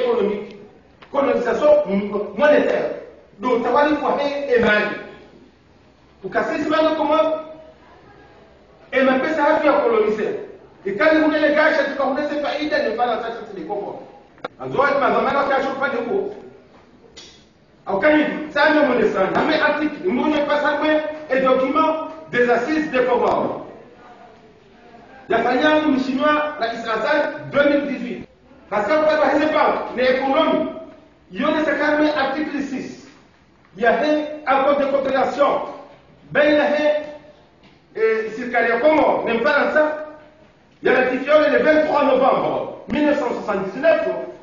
économique, colonisation monétaire. Donc, ça va lui faire et mal. Pour casser ce mal comment et même ça a fait coloniser. Et quand vous les gars, je vous connais ces pays, ne pas la tâche de comprendre. En droit, ma maman a fait pas de mots. Aucun ça ne me laisse pas. Dans mes articles, nous ne passons pas et documents des assises des Comores. La famille du chinois, la Israël 2018. Parce que vous ne savez pas, l'économie, il y a un article 6. Il y a un accord de coopération. Ben, il y a si le Comores n'aime pas ça, il y a ratifié le 23 novembre 1979.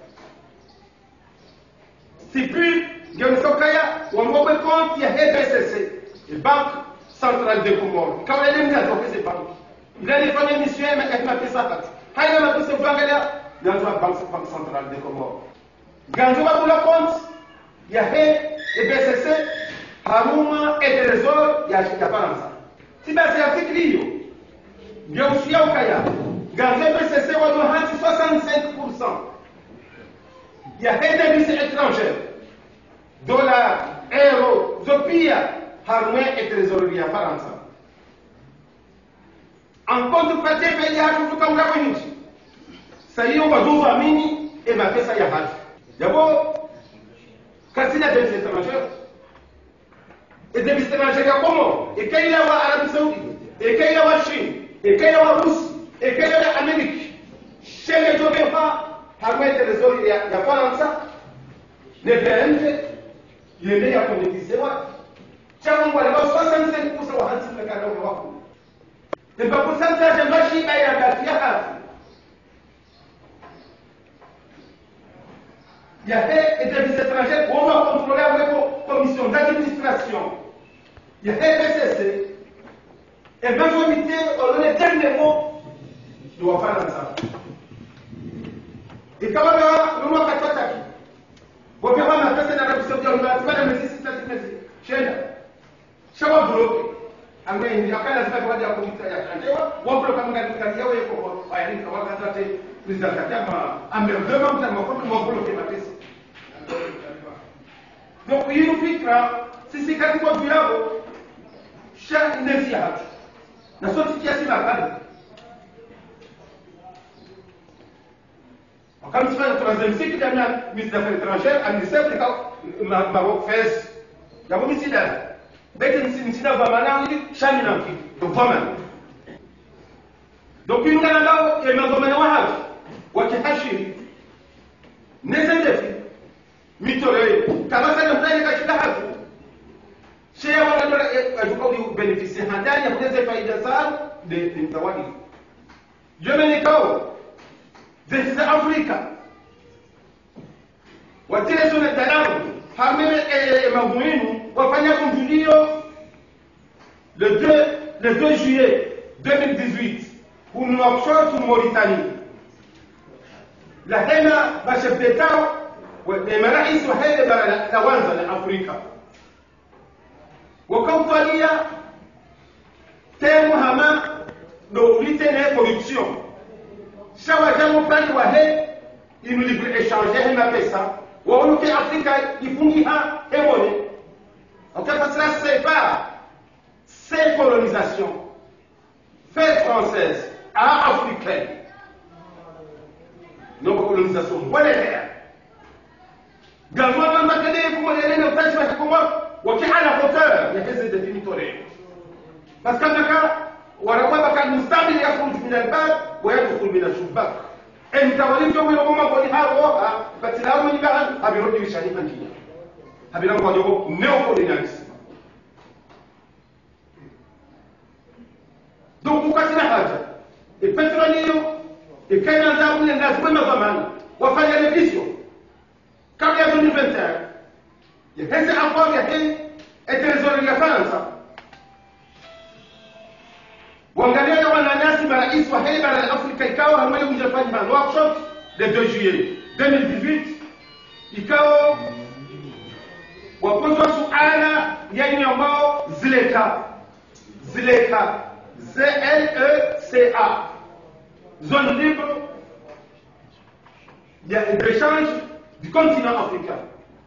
C'est plus, il y a une sokaya, où on voit compte, il y a BCC, la Banque Centrale des Comores. Quand on a mis à droguer ces banques, il a des premiers missions, mais elle m'a fait ça. Quand il a fait ce banque-là, il y a la Banque Centrale des Comores. Quand on va pour la compte, il y a le BCC, Haruma et Trésor, il y a pas ça. Si c'est article, il y a aussi au Kaya. Quand le BCC, on doit 65%. Il y a des devises étrangères, dollars, euros, zopia, Haruma et Trésor, il y a pas ça. En contrepartie, il y a tout comme la communauté. Ça y est, on va d'où mini et ma fait ça y a pas. D'abord, quand il y a des devises étrangères, et des devises étrangères, il y a comment? Et quand il y a l'Arabie Saoudite, et quand il y a la Chine, et quand il y a la Russie, et quand il y a l'Amérique, chez les Jobéfa, Haruma et Trésor, il y a pas ça. Les BNG, il y a comme des diseurs. Tiens, on voit là-bas 65% de la cadre de l'Europe. Le pourcentage de machines à la fiat. Il y a des devises étrangères qu'on va contrôler avec la commission d'administration. Il y a des PCC. Et majorité, on a les derniers mots, je dois faire dans ça. Et quand on a le mot Katwataki, on va voir la personne dans la mission de l'Université, on va la médecine, c'est la chaque bloqué. Après, il y a pas de fois de la communauté à changer. On peut pas me dire qu'il y a eu pour aller pour voir la tête président Katia, en même temps, ça m'a complètement bloqué ma pièce. Donc, il nous pique là, si c'est quand on dit là, chaque négociation, la situation va pas. Comme tu fais le troisième cycle, il y a un ministre des Affaires étrangères, un ministère de Maroc fait. Il y a un ministère. Donc une Canada et Magomena Wahab, Wakihashi, Nezendefi, Mitore, Kabasa de Plaine Kachitahaku, Shea Wanadola bénéficier, Handani, Hudeze Faïdazar, de Tawadi. Yemenikao, de Africa. Watile sur le talent, Hamel et Magouinou, wafanya kumjulio le 2 juillet 2018 pour Nouakchott ou Mauritanie. La hena ba chef d'État les marais wa hele bara la wanza la Afrika. Wakautualia temu hama no litene corruption. Shawa jamu pani wa he il nous libre échanger hema pesa. Wa unuke Afrika ifungi ha ebone. En fait, cela sépare ces colonisations, fait françaises à africaines, nos colonisations monétaires. Dans le monde de pour les gens qui ont été à la hauteur, il y a des définiteurs. Parce que on a pas nous stabiliser à fond du Minalbab, ou à tout le Minalbab. Et nous avons dit que nous avons dit parce que là, on y va, à Biro du Chani Antinia. Habila kwa jogo néocolonialisme. Donc ukasina haja e petrolio e kaina za mle na zima zamani wafanya revision kabla ya 2021 ya hese accord ya hii et trésor ya France wangalia kama nanyasi marais wa hili bara la Afrika ikawa hamwe kujafanya workshop le 2 juillet 2018 ikawa waponzwa suala yenye ambao zileka ZLECA zone libre d'échange du continent africain.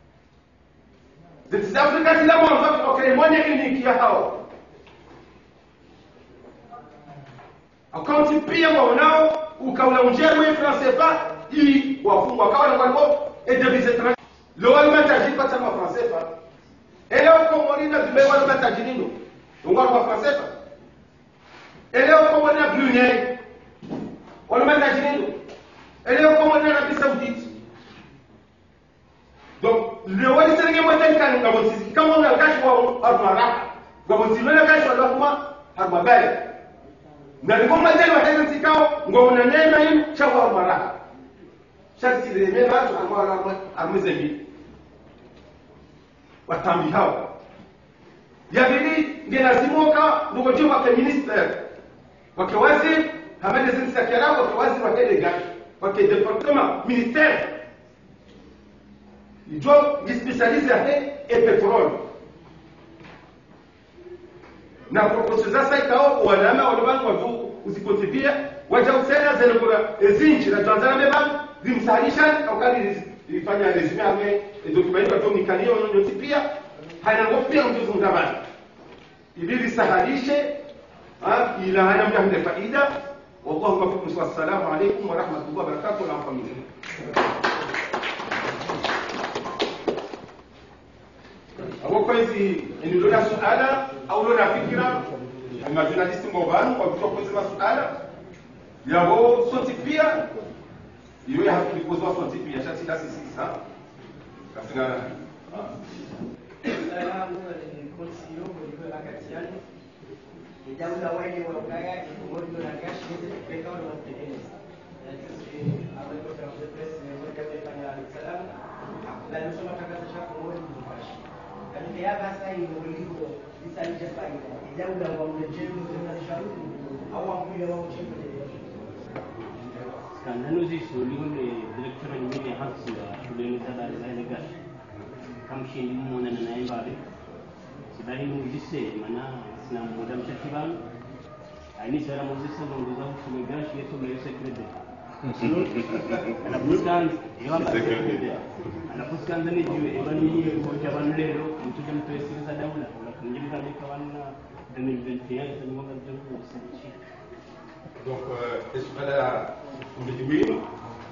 Les Africains, c'est là où on voit que les moyens uniques, il y a hao. Quand tu payes ou quand on gère le français pas, il ou et devises étrangères. Le Wallman t'agit pas seulement français pas. Et là, comme on dit, le Wallman t'agit nous. On va voir français pas. Et là, comme on dit, Brunei. Wallman t'agit nous. Et là, comme on dit, l'Arabie Saoudite. Donc, le Wallman c'est le modèle quand on a le cash pour Armara. Quand on dit le cash pour Armara. Na ngoma zenu hayo sikao ngoma neema hii chawa baraka sharti le mema watu ambao amezemi watambi hao ya bili ngenazimoka ndugu jibu kwa minister wake waziri hamende zinsa kiarabu wake waziri wake legal wake departement ministère il doit spécialiser et pétrole na proposition za ikao wanama wanabantu watu usipotifia wacha usena zile kwa ezinchi na Tanzania mema zimsahihisha au kali ifanya resume ame document kwa tomikalio nyote pia haina ngopia mtu mtabani ili sahihishe ila hana mjahid faida wallahu mafukum wassalamu alaykum wa rahmatullahi wa barakatuh wa rahmatullahi. Abo kwezi ndio suala au lona fikira ma journaliste mbobani kwa kutokoza masuala yao sonti pia hiyo ya kulikozwa sonti pia chati la sisi sana katika salamu ni konsio kwa akatiani ndio wale wa Ulaya kwa ndio na gashi hizi pekao na mtengeneza sisi hapo kwa press ni kwa kufanya salamu la nusoma tangazo chako moja ni bashi lakini hapa sasa ndio isanje faida ndio wa mjengo na shauri au ambuye wao chembe Skandalo soluzione direttore nyingine hasi ya shule za ile gashi kama shindi mmoja na naye mbali sibahi muzise maana sina muda mshakibani aini sara muzise ndio shule gashi yetu na secretary anaposkan yamba secretary anaposkan ndani jiwe ebani kwa jabani leo mtu mtuesiriza daula na kunjilika kwa wana 2021 ni mwaka mtakatifu sana. Donc, est-ce que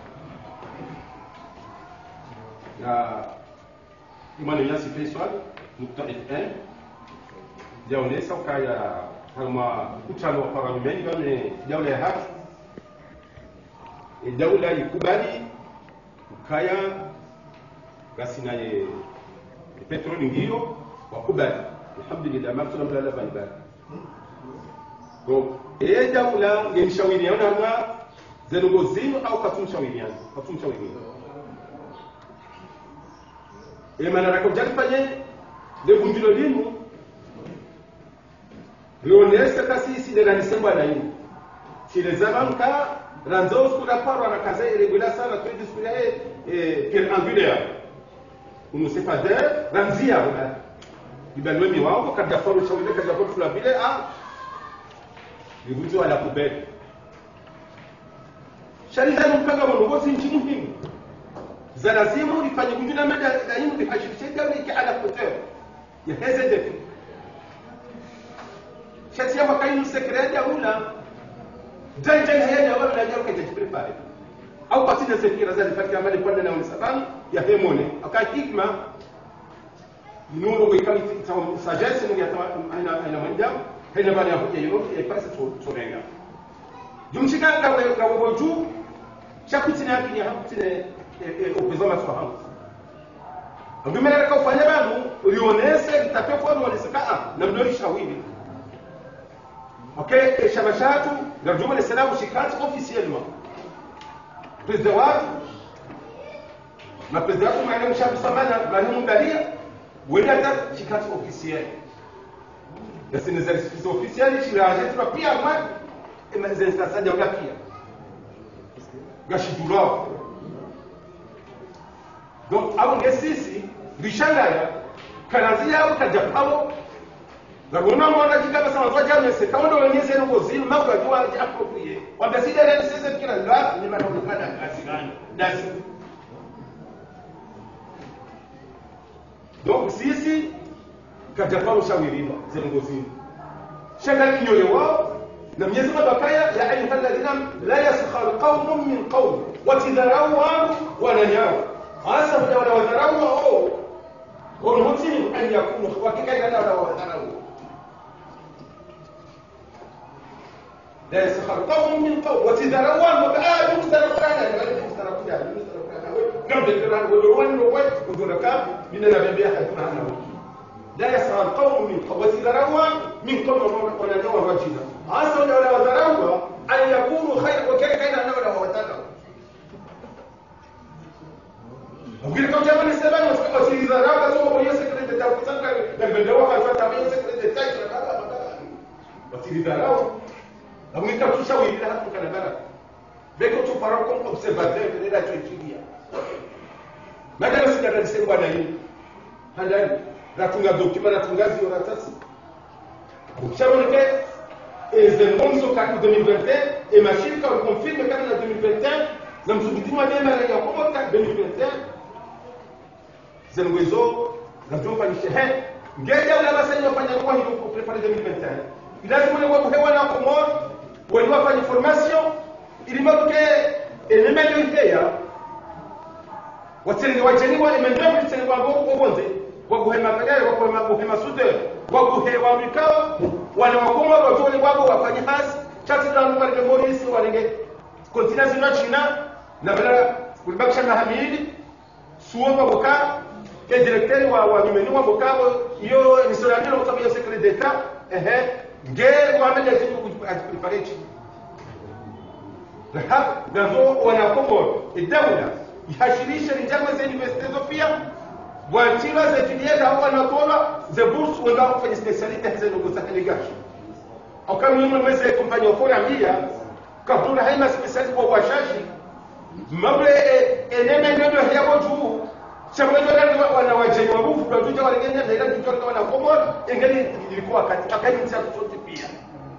la imani ya sifa swali nukta FN jaonesa ukaya kama utano wa parliament ngame daula ya haki daula ikubali ukaya gasina ye petroli ngio wakubali alhamdulillah mafsala mlala balibali. Donc daula ngemshawiriana na zenogozino au katumshawiriana maana rakojali panye lebundilo linu lionesa kasisi de la nisemba na yini si les avanka ranzo sura parwa na kaza irregular sana tu discuter perpendulaire on ne sait pas d'air ranzia wala ibalwe mi wao kada faru shawile kada faru fula bile livuzo ala poubelle sharia mpanga mwogozi nchi muhimu za lazimu ifanye kujuna mada daimu lihashirikisha daula ala kuteur ya heze defi shatia wakainu sekretari ya ula janja haya wala na jaruka jiprepare au pasina sekira za lifaki amali kwa na sababu ya hemone akahikma nuru wikali sagesse ni aina manja hena bali ya hoja yote ipasa turenga jumshika kwa waboju chakutina yake ya hakutine opposant maswahamu ngumela ka ufanya banu ulionese litapewa kwa walisika na mdoli shawili okay shabashatu ndio le salamu shikati officiellement président watu na président watu maana mshabu samana bali mundalia wenda shikati officiel na sina za officiel shiraje pia kwa emergency sasa ndio pia gashidulao. Donc au ngesisi bishangaya kanazia au kajapao ngona mwana kikaba sana kwa jamu se kaondo wenyeze ngo zini mambo ya kwa approprié wabasida ile sasa kila ngapi ni matokeo kana kazi gani dasi Donc sisi kajapa ushawirini zengozini shanga kinyole wao na Mwenyezi Mungu akaya ya ayyuhalladhina la yaskhar qaumun min qaum watidharau wananyao hasa wale wadharau wao والمسلم أن يكون وكيف لا ودروا لا يسخر قوم من قوم وتذروا وبقى يمستر القرآن نعم القرآن ودروان ودركا من النبي يحدثون عنه لا يسخر قوم من قوم وتذروا من قوم ونجوا الرجل عسى ولا ودروا أن يكونوا خير وكيف لا ودروا وقيل كم جمال السبان وإذا رأى سوى يسكر التوقيتات بالدواء الفتى من يسكر التاجر وإذا رأى لو أنت تسوي لها تكلم بلد بيكو تفرقكم observateur de la Turquie madame sina nisema bwana hii halali natunga document natunga zio ratasi ukishaoneke ezenonzo kati 2021 et mashirika confirme kama na 2021 na msubitimu adema ya kwa 2021 zenwezo na tufanyishe ngeja ule basenya fanya kwa hiyo pour préparer 2021 lazima ni wako hewa na Komoro waliwa fanya formation ili mabke elemelo idea watende wajeni wa emendemo tende wa bonde wako hema kagare wako hema sudeur wako hewa mikao wana Komoro wajoni wako wafanya kazi chati na mbali de Maurice walenge continent na China na bala kulibakisha na Hamidi suomba boka que directeur wa nyumeni wa bokabo iyo ni solani no kutabu ya secret d'etat nge wa mele tiku kuprepare chi rahab nazo wana Komoro idawla yashirisha njama za university zofia wachila za filiera hapa na tola za bourse wenda kufanya specialite hizo ndo za kaligashi au kama mimi mweze kumfanya ofora mbia kabla haina specialite kwa washashi mable eneme ndio hapo juu Chamwendo wana wajeni wa bufu kwa tuja waligenya na ila tutoka wana Komoro ingali ilikuwa katika kaini cha sote pia.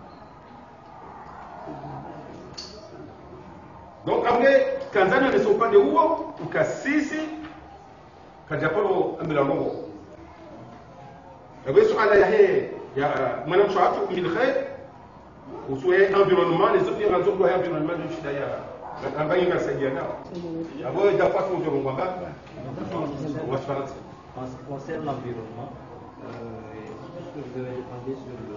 Donc amne Tanzania ni upande huo ukasisi kajaporo ambila Mungu. Kwa swala ya mwanamke watu min khair usuye environnement les autres ont besoin environnement de shida ya ambaye inasaidia nao. Abo dafa tunjo Mungu ngaka. En ce qui concerne l'environnement, tout ce que vous avez demandé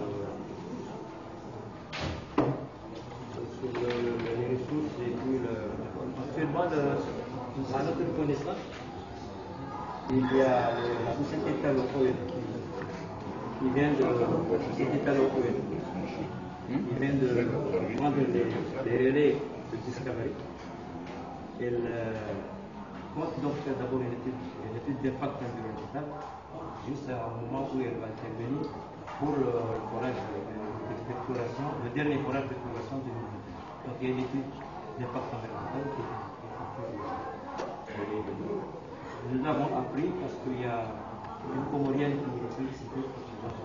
sur les ressources et puis actuellement, à notre connaissance, il y a la société Talocoen qui vient de prendre les relais de Discovery. Elle compte donc faire d'abord une étude d'impact environnemental, juste à un moment où elle va intervenir pour le forage d'exploration, le dernier forage d'exploration de 2020. Donc il y a une étude d'impact environnemental qui est nous l'avons appris parce qu'il y a une Comorienne qui nous a félicité pour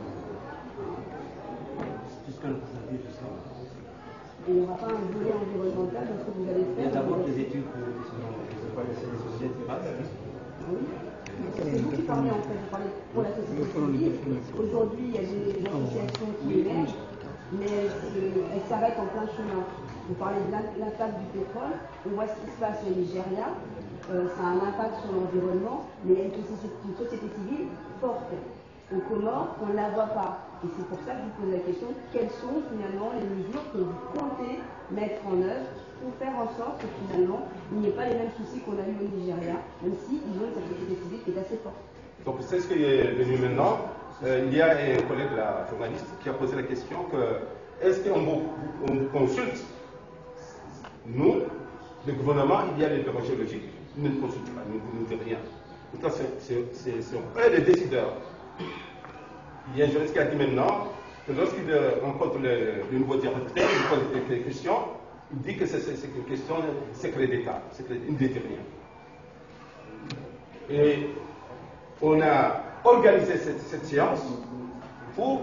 tout ce que nous avons dit jusqu'à maintenant. Et il n'y aura pas un volet environnemental dans ce que vous allez faire? Il y a d'abord des études qui seront des sociétés de base. Oui. C'est vous qui parlez en fait, vous parlez pour la société civile. Aujourd'hui, il y a des associations qui émergent, mais elles s'arrêtent en plein chemin. Vous parlez de l'impact du pétrole, on voit ce qui se passe au Nigeria, ça a un impact sur l'environnement, mais il y a une société civile forte. Aux Comores, on ne la voit pas. Et c'est pour ça que je vous pose la question, quelles sont finalement les mesures que vous comptez mettre en œuvre pour faire en sorte que finalement, il n'y ait pas les mêmes soucis qu'on a eu au Nigeria, même si ils ont une société civile qui est assez forte. Donc c'est ce qui est venu maintenant. Il y a un collègue, la journaliste, qui a posé la question que est-ce qu'on consulte nous, le gouvernement, il y a l'intervention géologique, nous ne consultons pas, nous ne disons rien. Pourtant, c'est eux les décideurs. Il y a un journaliste qui a dit maintenant que lorsqu'il rencontre le nouveau directeur, il pose des questions, il dit que c'est une question de secret d'État, il ne dit rien. Et on a organisé cette séance pour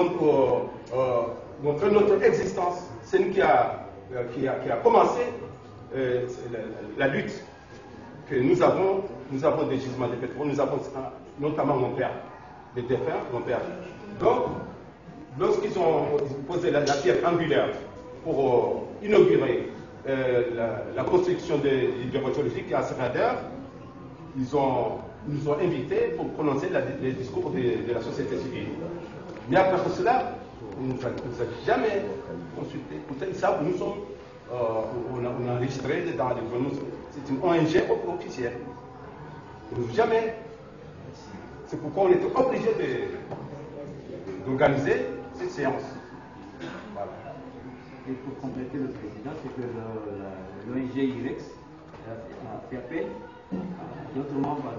montrer notre existence. C'est nous qui a commencé la lutte que nous avons nous avons des gisements de pétrole, nous avons notamment mon père, les défunts, mon père. Donc, lorsqu'ils ont posé la pierre angulaire pour inaugurer la construction de l'hydroélectrique à Serader, ils nous ont invités pour prononcer les discours de la société civile. Mais après cela, on ne nous a jamais consulté. Pourtant, ils savent, nous sommes, on a enregistré dans les journaux, c'est une ONG officielle. Ils ne nous ont jamais. C'est pourquoi on était obligé d'organiser cette séance. Voilà. Et pour compléter le président, c'est que l'ONG IREX a fait appel à d'autres membres,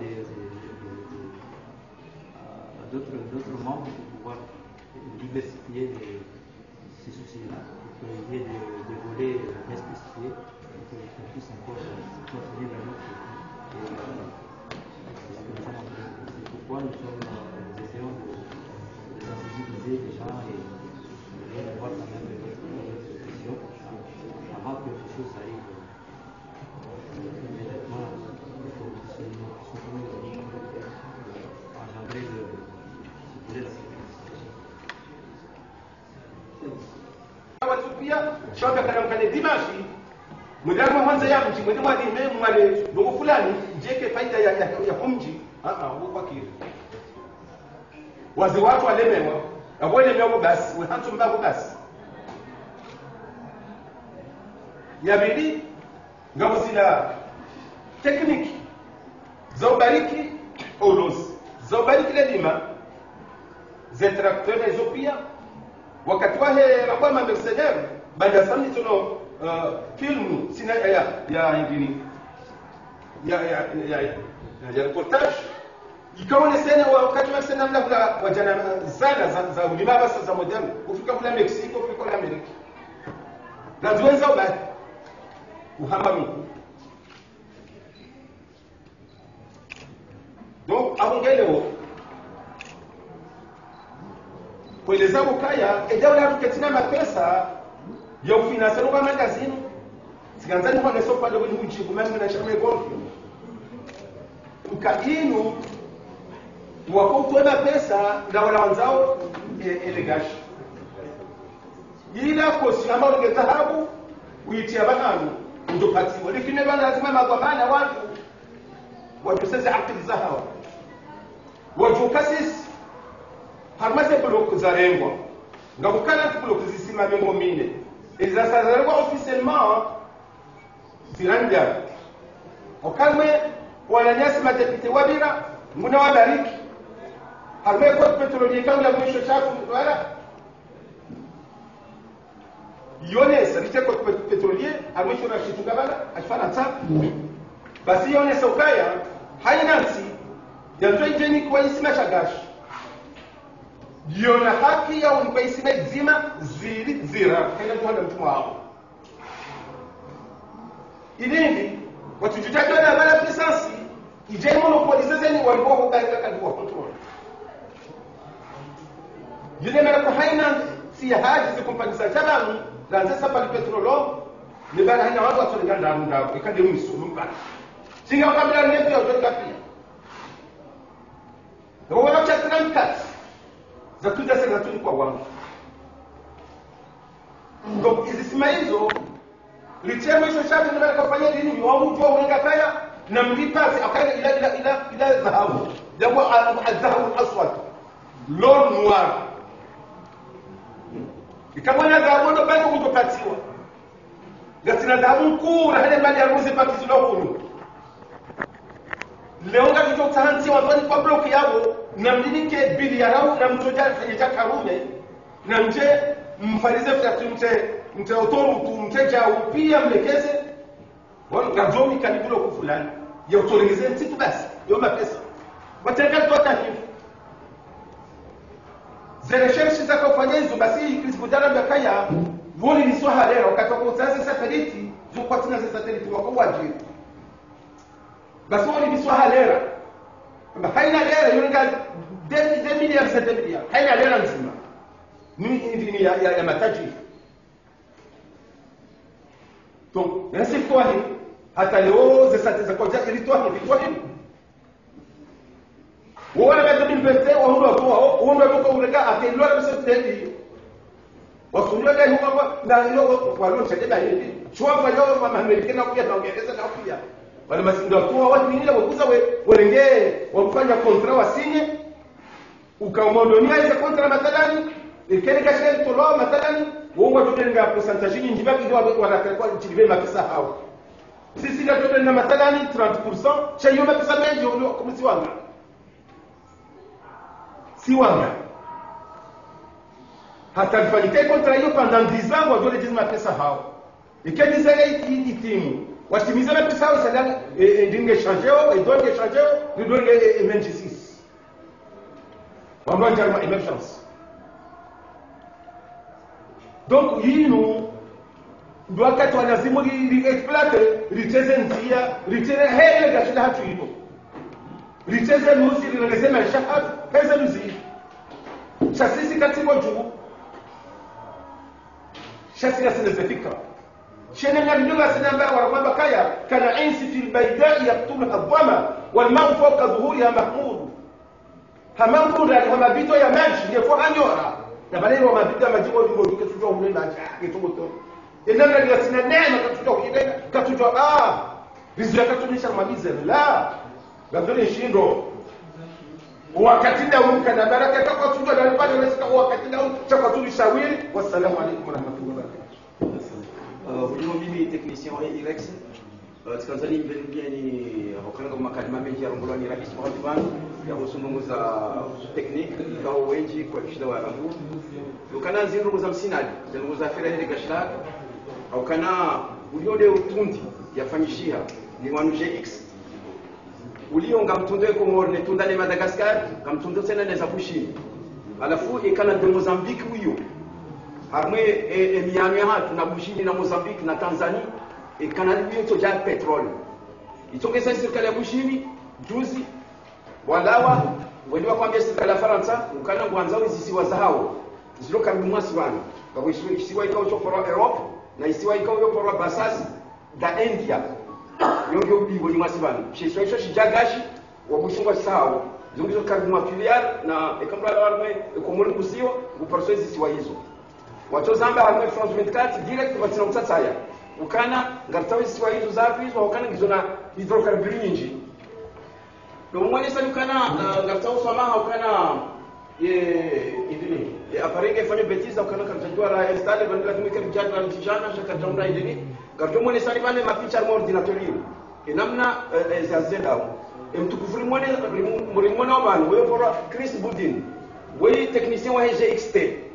d'autres membres pour pouvoir diversifier ces soucis-là, pour qu'il y ait des volets bien spécifiés, pour qu'on puisse encore continuer la lutte. C'est pourquoi nous essayons de sensibiliser les gens et de voir quand même les questions avant que quelque chose arrive immédiatement et que nous puissions engendrer ce volet de la sécurité. Shoga karamkane dimashi mudamo mwanza ya mji mwende mwali mwale ndugu fulani jeke faida ya kumji huko kile wazi watu walemewa abone myogo basi wehantu mbago basi yabidi ngabo zina tekniki za ubariki ulozi za ubariki ledima za traktori hizo pia wakati wahe rakuwa mamercenaire baada sami tuno filmu sina ya ingini ya reportage ikaone sena wakati wa sena mla wajana zana za ulima basa za modern kufika kula Mexico kufika kula Amerika na zuenza ubaya uhamba mkuu. Donc abongeleo kueleza ukaya ejaula tuketina mapesa ya ufinansa kwa magazini siganzani kwa neso pale kwenye ujibu mimi na shame golf ukadinu wako kutoa pesa na wala wanzao elegashi ila kosi ambao ni dhahabu uitia bananu ndio patiwa lakini bana lazima magwamana watu sasa akili zahawa watu kasis harmaze bloc zarengwa ngabukana bloc zisimame ngomine ezasazarwa officiellement ziranja okalme wananyasi madepite wabira nguna wabariki harme kwa petroli kanga mwisho chafu wala yonesa rite kwa petrolier amwisho na shitunga bala ashfana ta basi yonesa ukaya hainansi yanzo injeni kwa isima shagashi yona haki ya umpaisime zima zira kaina tuwanda mtumu wao ilindi watujutakiwa na bala puissance ije monopolize zeni walikuwa kubarika kaduwa control yule mara kwa haina si haji zikumpanisa chabamu lanza sapa petrolo ni bala haina watu watolengana ndaro ikande mwisu mbana singa wakabila nebi ya ujoka pia na wakacha tramkati za tuja sasa tu kwa wangu donc izisima hizo lichema hizo shabi ndio kufanya nini ni wangu tu unanga kaya na mlipasi akaenda ila dhahabu japo al-dhahabu al-aswad lon noir ikamwana dhahabu ndo bado kutopatiwa gasina dhahabu kura hale bali aruzi pati zilokunu leo ngati totanti watu kwa block yao na mlinike bili yarau na mtoja fanyika karume na mje mfalize fitatu mte autoru mteja upia mlekeze wana gazomi kanibulo kufulani ya autorize mtitu basi yoma pesa wataka toka hivi zile shershi za kufanya hizo basi kisibudana mbakaya woni ni swaha leo wakati wa kuanza satellite zukwa tena satellite wako wajibu basi woni ni swaha leo haina leo yunga 2 milioni 7 milioni haina leo nzima ni ya matajiri donc nasi kwa hata leo zesate za koja ilitoa hivi liberté wa hundo kwa hundo kwa urega atelwa pesa tedi wasunyo dai huko na ilo walio chajeda hivi chua kwa leo mama Amerika pia na Uingereza na pia wale masindo kwa watu wengine wakuza wengine wamfanya kontra wasinye ukamondonia ile kontra mathalani ikene kashe tolo mathalani wongo tutenga percentage nyingi baki ndio wanatakuwa utilive mapesa hao sisi ndio tutenga mathalani 30% cha hiyo mapesa mengi ndio kumsiwanga siwanga hata kufanyika kontra hiyo pendant 10 ans wajole jizima pesa hao ikeni sasa hii timu watimiza mapesa hao sasa ndinge changer et donc changer nous donne emergency wambo ndio emergency donc yinu ndo wakati wanazimu exploiter richeze nzia richeze hele gashida hatu hilo richeze nusi linasema shahad pesa nusi sisi katibo juu sisi nasifika shene nabiyuga sinamba warqaba kaya kana insi fil bayda'i yaqtulu adwama wal ma'u fawqa dhuhuriha mahmud hamamkunda ya mabito ya maji ndio kwa anyora na bale wa mabito majibo ndio ndio kutujua umenda kitugoto enamna ndio sina neema katujua kidega katujua riziki katunisha malize la ndio shindo wakati ndio kana baraka kwa kutujua ndio pale unasikia wakati ndio chakwa tulishawiri. Wassalamu alaykum wa rahmatullahi wa barakatuh. Hujuma mimi technicien wa Irex Tanzania mbelugeni hokanga kwa makadima mengi ya rongolani rais wa Rwanda ya usumbuzi technique kwa wengi kwa kishida wa Abu ukana zindu za msinadi zindu za fera ile gashla au kana uliode utundi yafanyishia ni wanu GX ulio ngamtundo ko ngorne tundane Madagascar ngamtundo tena neza kushini alafu ikana de Mozambique huyo harmwe Miami hatu na kushini na Mozambique na Tanzania ikana hiyo toja petrol itongeza serikali ya kushini juzi walawa waliwa kwambia serikali ya Faransa ukana kwanza zisiwa zao zilo karibu mwasi bana kwa isiwa ikao chokora Europe na isiwa ikao chokora Basas da India yonge ubigo ni mwasi bana shisho shijagashi wabushungwa sawa zongizo karibu mafiliar na ekambala warme komori kusiwa uparsoezi zisiwa hizo watozamba harmwe France 24 direct batina utsataya ukana ngartawe zisiwa hizo zapi hizo ukana ngizona hydrocarbon nyingi no mwani sana ukana ngartawe samaha ukana idini aparenge fanya betiza ukana kartajwa ra installe bandla tumika kijana na tijana shakatamra idini ngartawe mwani sana bale mapicha mo ordinateur enamna zazenda mtukufuri mwani mwana wa bana wewe bora Chris Budin wewe technicien wa GXT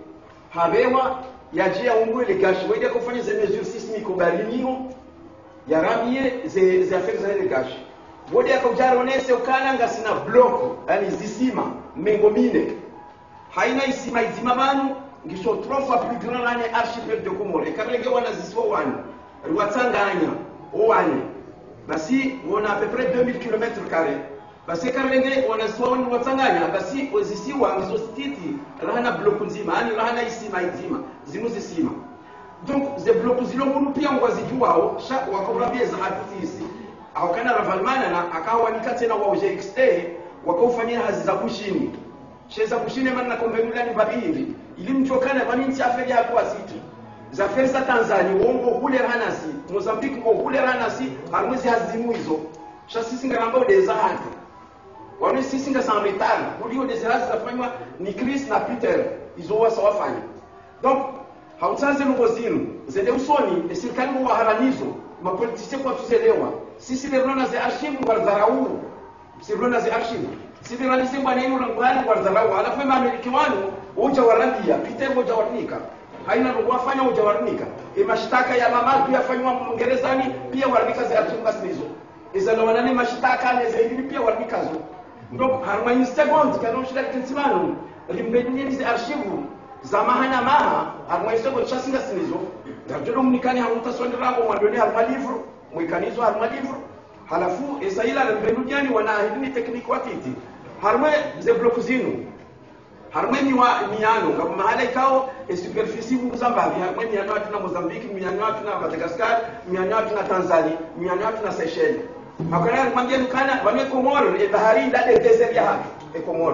habewa yajia ungwele gashi wewe kufanya ze mesures sismiques balimio yaramie ze affaires za ile gashi bodi akajaronese ukana ngasina block yani zisima mengo mine haina isima izima banu ngisho 3 fois plus grand l'année archipel de Comores karlege wana zisiwa wana ruwatsanganya owane basi wana à peu près 2000 km². Basi karlenge wana zisiwa wana ruwatsanganya basi zisiwa ngizo stiti rahana block nzima yani rahana isima izima zimu zisima donc ze block zilo munu pia ngwazijuwao sha wakorabia za hatisi au kana ravalmana na akawa nikatena wa GXT wakaufanyia hazi za kushini sheza kushine manna kombemula ni babiri ilimchokana baninti afeli hapo asiti za fesa Tanzania wongo kule ranasi Mozambique ko kule ranasi harmuzi hazimu hizo sha sisi ngaramba deza hatu wani sisi nga sans retard ulio deza hazi zafanywa ni Chris na Peter hizo wasa wafanya donc hautaanze ngozinu zende usoni serikali wa haranizo mapolitisi kwa tuzelewa sisi lerona za archive kwa dharau sisi lerona za archive sisi lerona simba neno rangwani kwa dharau alafu ma amerikano uja warandia Peter uja warnika haina ruwafanya uja warnika mashtaka ya mama yafanywa Mwingerezani pia warnika za archive basizo izalwana ni mashtaka na zaidi pia warnika zo donc harmani second kana shida kitsimano limbeni za archive zamahana maha harmaiso go chasinga sinizo ngajolo mnikani hamutasonde rango mwadoni harma livro mwikanizo harma livro halafu esaila lembenujani wana hidini tekniki watiti harma ze block zinu harma ni wa miano ngam mahala ikao superficie muzambavi harma miano tuna Mozambique miano tuna Madagascar miano tuna Tanzania miano tuna Seychelles hakana mwangeni kana wane Komoro bahari ndade desert ya hapo Komoro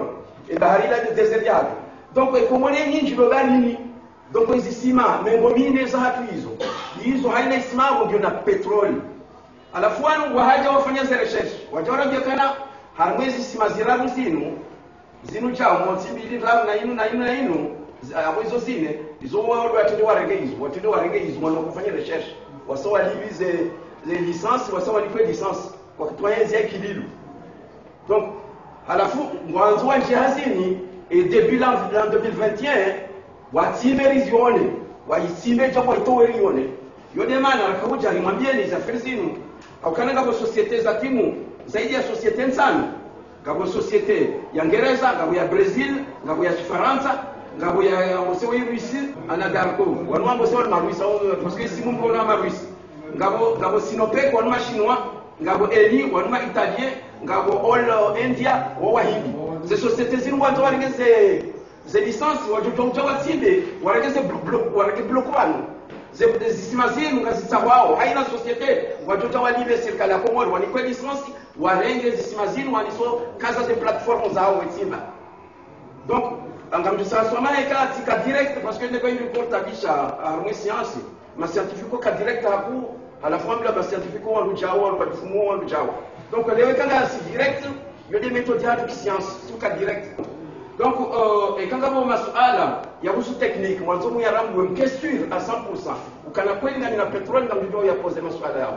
bahari la desert yake donc ikomone nyingi loga nini donc izisima mengomine za hatu hizo haina isimamo ndio na petroli alafu wanu wahaja wafanya za research wajora kana harmwezi simazirabu zinu chao motimbili rabu na inu abo hizo zine izo wao watende warenge hizo wanakufanya research wasawa libize les licences wasawa lipe licence kwa kitwaenzi ya kililu donc alafu mwanzo wa jihazini et début l'an 2021 watimerizione waisime japo itowerione yone maana akakuja nimwambie ni zafiri zinu au kana ngabo societe za timu zaidi ya societe nsano ngabo societe ya Ngereza ngabo ya Brazil ngabo ya Faransa ngabo ya msewa Rusi anadarko wanwa msewa Marusi au parce que simu mbona Marusi ngabo Sinopec wanwa Chinois ngabo Eni wanwa Italien ngabo all India wahindi ces sociétés zinu watu waringeze ze licences wajojo watimbe waringeze block wanu zisimazinu ngazitsa wao haina societe wajojo walibe serikali ya Komoro wanikwe licence warenge zisimazinu waniso kaza de plateforme zao wetimba donc angamjisa swamana ikatika direct parce que ndeko une report abisha arme science ma scientifique ka direct haku ala formula ba scientifique wa lujao wa pafumo wa lujao donc leo kanga si direct yo des méthodes ya science suka direct donc kanga bo masuala ya usu technique mwanzo mu ya rambu mkesure à 100% ukana kweli na petroli na mjio ya pose masuala yao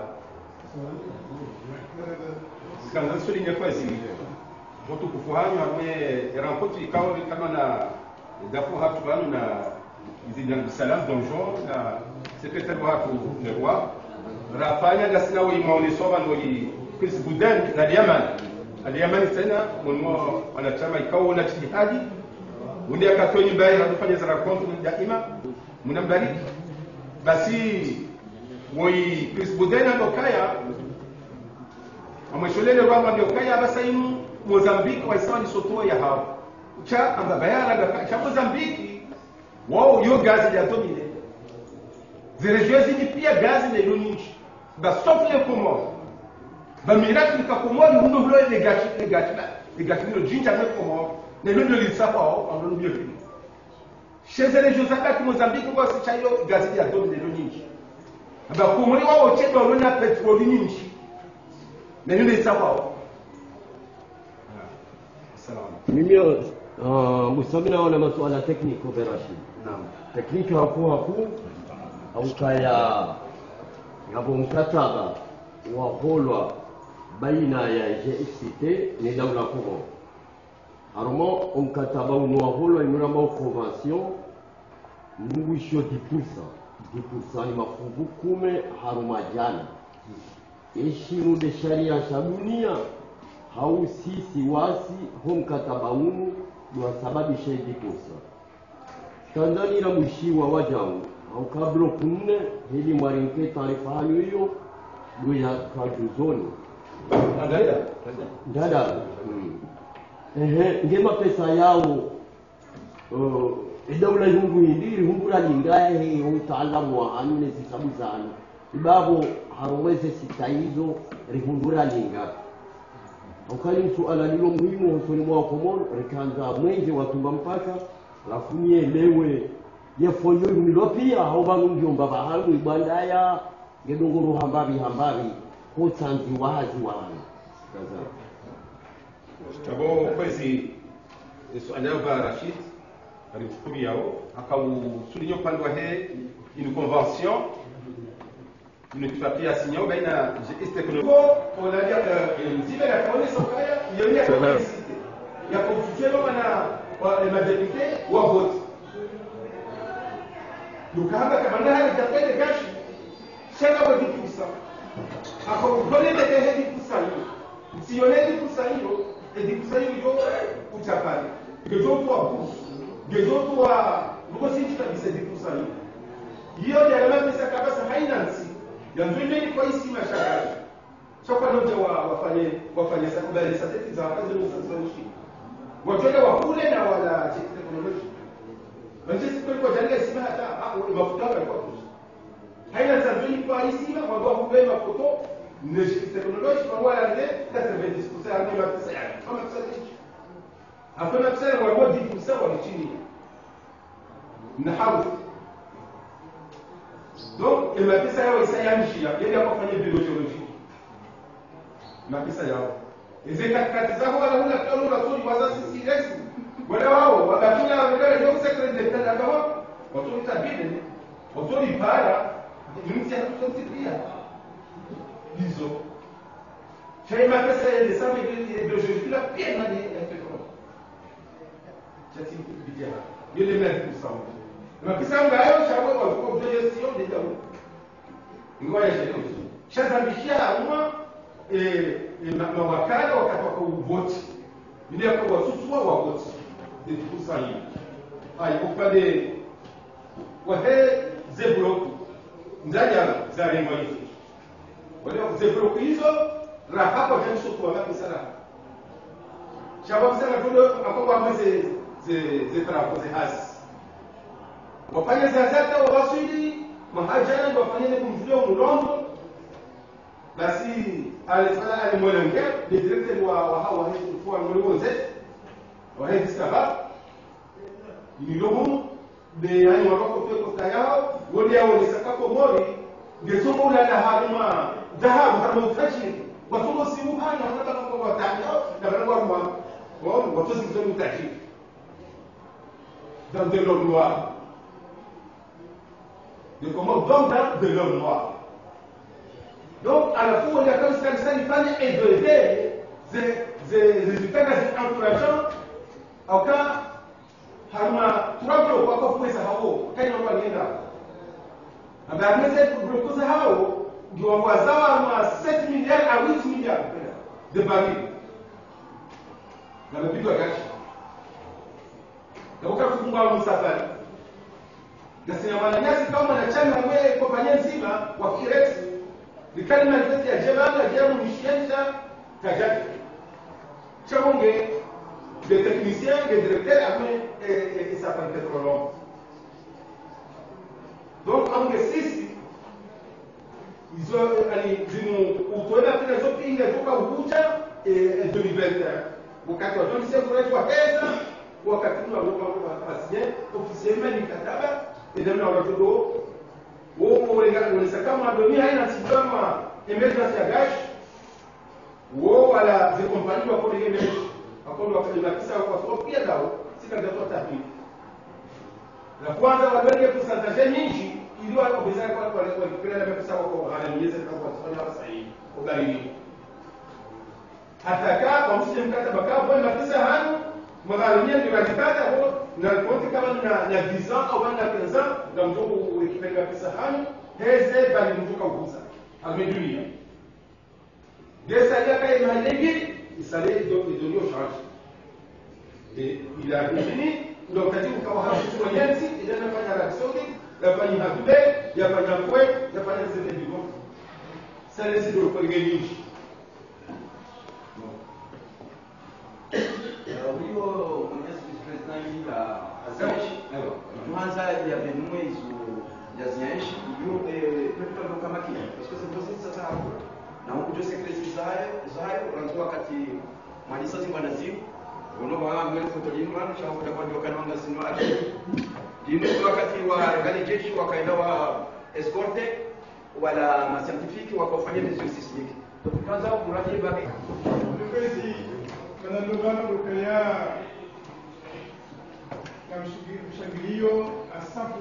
kanga souligne kwa hizi watu kufahamu rencontre ikawa kama na dafu hatu banu na izina salam donjon na secrétaire wa hatu le roi rafanya gasina wa imaonesho banu Chris Buden na Yaman tena mwanao wanachama ikawa na jihadi wende akatoni bai anafanya za rencontre daima mnambariki basi woi Chris Buden andokaya amesholele rwanda andokaya basi inu Mozambique waisawa ni soto ya hao cha amba bayana cha Mozambique wao yo gazi ya domine zirejezi ni pia gazi na yonichi ba sople komo ba miracle ka komo ni hundo blo le gati no jinja na komo ne lundo li sapa o ando bio fini chez les Josaka ki Mozambique kwa si chayo gazi ya domine yonichi ba komo ni wao cheto wona petroli ninchi ne lundo li sapa o mimi msomi naona masuala technique operation technique hapo au kaya ngabo mkataba wa holwa baina ya GXT ni daula Komoro armo mkataba wa holwa ni mramba convention mwisho 10% ni mafungu 10 haruma jana ishiru de sharia za dunia hau sisi wasi ho mkataba huu wasababisha idikosa Tanzania na mshiwa wajangu au kablo kunne hili mwarinke taarifa hiyo duya kaduzoni ndada ngema pesa yao daula yungu indiri humbura lingaye hii utaalamu wa anune zisabu sana ibabo haroweze sitaizo rihundura lingaye ukali suala lilo muhimu husoni mwa Komoro rikaanza mwenje watumba mpaka alafu nielewe yefonyo nilo pia au bangu njomba bahangu ibandaya ngedongoro hambabi ko tsanzi wazi wana tabo kwezi suala ba Rashid alichukua yao akausulinyo pandwa he une convention une papier signé baina GXT Technologie on a dit zile ya kuonesha kaya yeye ya kufuatilia bana madepute wa vote dukaba kama hali tapende gashi shaka kwa kitusa akakubole ndeke hedi kusayo sionedi kusayo edi kusayo yo utapale gezo kwa busu gezo kwa ngosi kabisa edi kusayo hiyo ndio alama pesa kabisa finance yanzu ndio kwa hisi mashaka soko ndio wafanye sakubali sateti za kazi za ushi watoto wa kule na wala teknolojia Manchester kwa janga sima hata mafuta kwa kusi haina zanzuni kwa hisi kwa kubeba mafuta ne teknolojia kwa wala ile 90% ya pesa yake kama kusaidia hakuna kusema walikuwa 10% walichini nahau. Donc mapesa yao isayanishia yeye akafanya biology mapesa yao ezeka katizaho wala huna kalo rasuli wazazi CS wala wao wakatuna wale ndio secret de tanda kama watu itabidi watu ipara jinsi ya kusensitia hizo chai mapesa yale sababu biology kila pia na ni chati bidia yule mimi kusema mapesa ngayo shawo kwa gestion de tabu ngoja shedo shazambishia umma mawakala wakati wako uvoti ili kwa wasusua wa voti de tukusanya ai upande wa zebro ndaya za rengo hizo wale zebro hizo raha kwa jenso kwa mapesa raha shababu sana ndio akwa mweze ze trapo ze hasi wafanye zazata wawasili mahajana wafanye kumjulia mulondo basi alifanya alimwelenge ni directeur wa hawa hizo kwa ngolonze wa hizo staba ni lomo de yani wako kwa kayao wodi yao ni sakako mori ngesomo la haruma dhahabu kama utashi watoto si uhani wanataka kwa watano na bado wao watoto si ndio utashi dans de l'homme noir de comment dans de l'homme noir. Donc, à la fois, il y a comme ça, il fallait aider les résultats encourageants. En cas, harma 3 jours, quoi qu'on puisse avoir, quand on va venir là. Mais cette glucose, il doit avoir 7 milliards à 8 milliards de barils. Dans le but de la gâche. Donc, quand on va au safari, Nyasi kama na chama wewe kompania nzima wa Kirex likali manifesti ya jemanga jemu nishienza kajati chamonge des techniciens des directeurs après et ça prend trop long. Donc on est 6 ils ont allé dinu utoenda tena zote inga toka ukucha et de liberté wakati wa John Sefu kwa pesa wakati wa asien officiellement nikataba et dans le todo wo unalenga kama dunia haina simama emergency ya gash wo wala zikompanyi wa kodi ngene akondo wakati kisa kwa sababu pia dao sika ndio tafi la kwanza walenge percentage nyingi ili wao obeza kwa kila na pesa kwa ghala miezi kwa kufanya sahihi ugarini hata kwa msimu mkataba kwa pesa hanu magharimia ndio yakipata hapo na konti kama na 10 ans au 15 ans na mtoko ukipeleka pesa hanu heze bali mtoka kuuza amedunia desa yake ina lengi isale ndio charge et il a fini donc kati ukawa hapo kwa yensi ile inafanya raksodi yafanya habbe yafanya kwe yafanya zile bigo sale sio kwa ngeni huyo mwenyezi president ya azashi kwanza ya benue hizo ya ziaishi hiyo pepe kama kile parce que c'est possible sasa hapo na huko je secret zayo ranzo wakati malisa zingwana zimu uno wala ngwe foto jinu mwana cha kwa ndio kananga sinwa jinu wakati wa gani jeshi wakaenda wa escorte wala ma scientifique wakafanya mesures sismiques kwanza mradi baki Wanalogana Rukaya na mshangilio à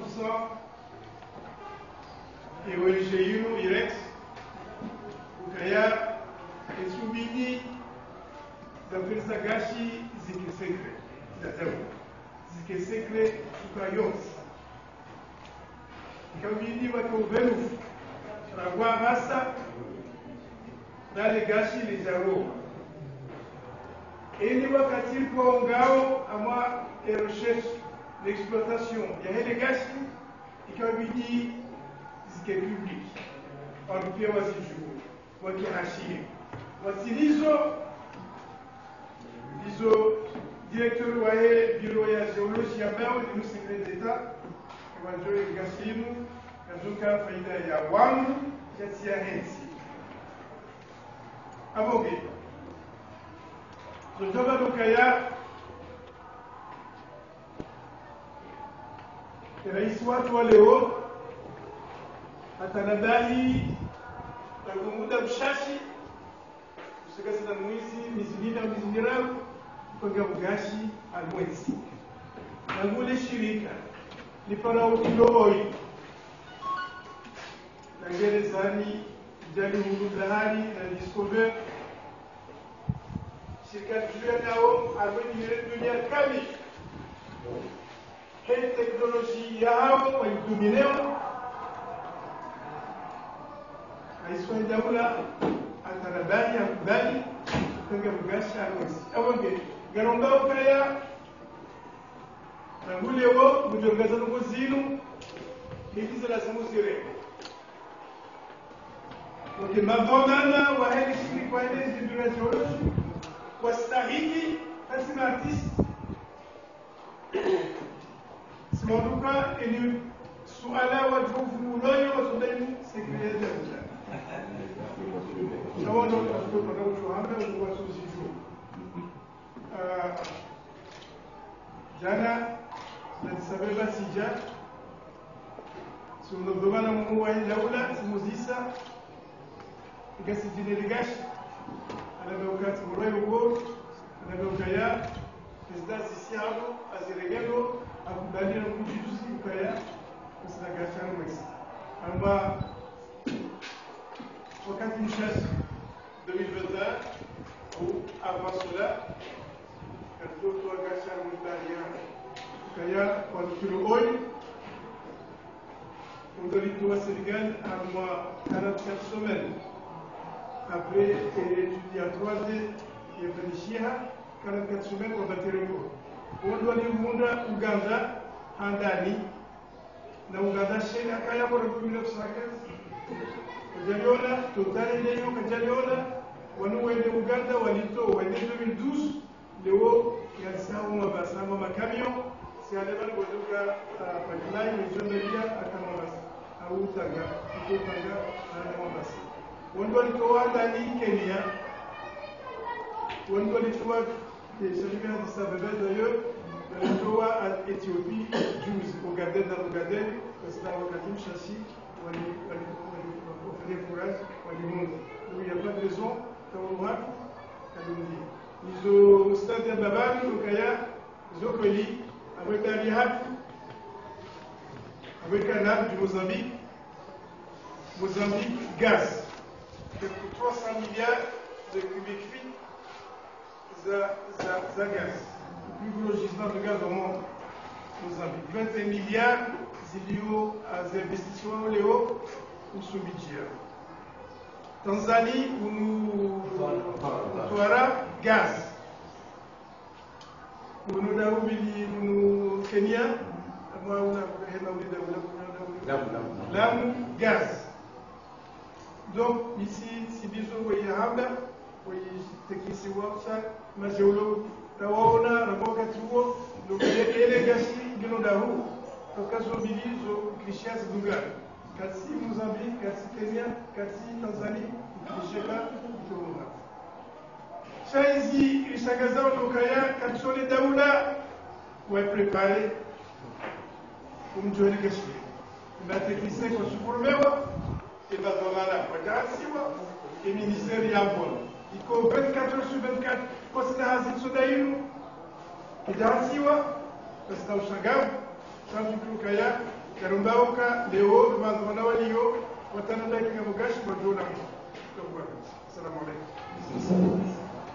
100% et ONG IREX Rukaya esubini za pesa gashi zikisekre zikisekre tukayos ikabidi watu venu ragwa hasa dale gashi lijaro et nous avons pour ngao ama recherche l'exploitation il y a des gaz qui comme dit ce qui est public on peut voir si je veux quoi qui rachie voici liso directeur loyer bureau ya géologie ya bao de nous secret d'état kwa joe gasimu kazuka faida ya wangu ya science aboge Zotoba Lukaya, rais watu wa leo atanadai na muda mshashi usigasi na mwizi mizinina miziniraru kwa bugashi alwezi na ngule shirika ni para ukilooi na gerezani jali hududahari na discover shirika tuya nao alwezi dunia kami hii teknoloji yao walidomineo aiswa daula atanadani akudani kanga bugasha alwezi awonge garomba ukaya na ngulewo mudongaza n'umuzinu hizi la samuzire wote mavonana wa heli shiri kwa heli zibirajoloji wastahiki kasima artist simaruka ili suala wa jofu uloyo wa sudaimu sekretari ya mjani nawono kwa uchuhanga wa sosiju jana natisabeba sija sumnodobana mungu wa daula simuzisa igasi jineligashi anabeuka tumurai ugo anabeuka ya president sisiano aziregelo akudali na kujidusi ukaya kusinagashana mwezi amba wakati mshashi 2021 ou avant cela katoto agashana mwitaria kaya kwa kilo oil on doit Sénégal à moi 44 semaines après étudier à 3 ans et venir 44 semaines on va tirer on doit aller munda Uganda andani na Uganda shena kaya kwa 1915 Jaliona totale leo kajaliona wanuende Uganda walito wende 2012 leo yalisawa mabasama makamio si alema kutoka Pakilai Nigeria akamwasa au Tanga kutoka Mombasa wando walitoa ndani Kenya wando walitoa serikali ya Sababa d'ailleurs walitoa Ethiopie juzi Ogaden na Ogaden kwa wakati mshashi wali courage walimungu il y a pas de raison tawawa kalumdi hizo stade ya babani ukaya zokoli avec un Rihab, avec un arbre du Mozambique, Mozambique gaz, de 300 milliards de cubiques feet de gaz, le plus gros gisement de gaz au monde, Mozambique. 21 milliards liés aux investissements léo ou sous budget. Tanzanie, où nous Touara, gaz. Nous avons Kenya, Lamu, gaz. Donc, ici, si bisous, vous voyez Hamda, vous voyez technicien Wapsa, Majolo, Tawaona, Rabokatuo, donc il y a des gaz qui sont là. Donc, quand on dit, Christian, c'est Dougal. Katsi, Mozambique, Katsi, Kenya, Katsi, Tanzanie, Kisheka, Touma. Saizi ishagaza ukaya katsole daula wa prepare kumjoni keshi na teknise kwa sukurmewa e bazolala kwa jasiwa e ministeri ya bon iko 24 sur 24 kwa sina hazit sudairu e jasiwa kwa ushagab sabu ukaya karumbauka leo bazolala walio watananda kingabugashi kwa jona kwa assalamu alaykum.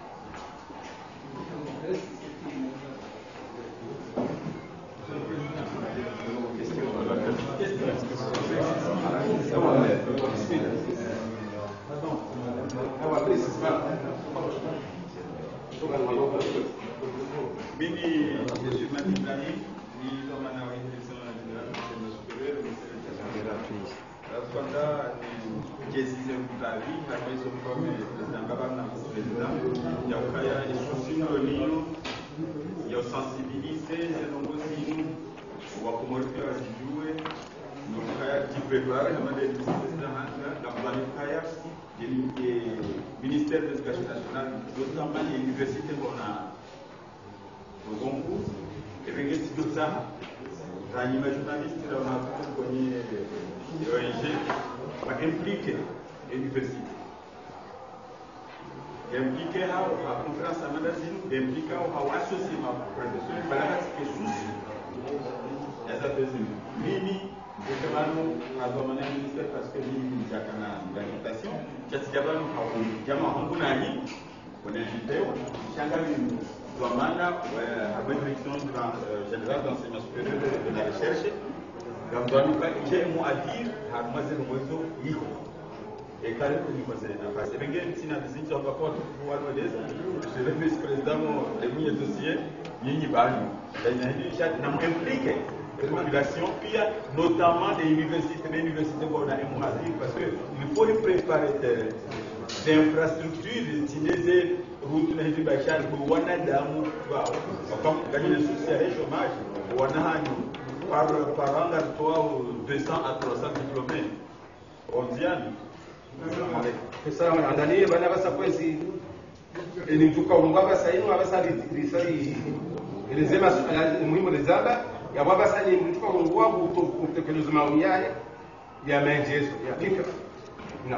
Mimi Jesús Ibrahim ni kama na waingereza na general superior Rwanda ni jesize mtavi na hizo mkome president baba na president ya ukaya isusindo niyo ya sensibiliser ya nongozi wa kumorifia wasijue ni ukaya jiprepare na made president hanga na mbali ukaya ministère de l'éducation nationale notamment l'université bona Gongo et bien si tout ça Rangi journaliste là on a tout connu ONG va impliquer l'université. Impliquer à conférence à magazine, impliquer à associer ma professeur, voilà ce que souci. Les affaires Mimi, je te demande à demander au ministère parce que Mimi nous a l'alimentation. Qu'est-ce qu'il y a dans le Diamant Hongunani, on est invité, Changalim. Douamana, à la direction générale d'enseignement supérieur de la recherche, j'ai un mot à dire à Mademoiselle Moïso Yiho. Et quand nous faisons la face, et bien, si nous avons dit que nous avons je le vice-président de mon dossier, Yini Bani. Nous impliqué la population, puis notamment les universités qu'on a un mot à dire, parce qu'il faut préparer des infrastructures, des route na hizi biashara kuona damu kwa gani na social chômage wana hanyu paranga toa 200 à 300 diplômés onziani pesa andani bana basa kwezi ni tukaunga basa ino basa risali ilizema muhimu lezaba ya basa ni tukaungwa kutekeleza maoni yake ya maendeleo ya fikra na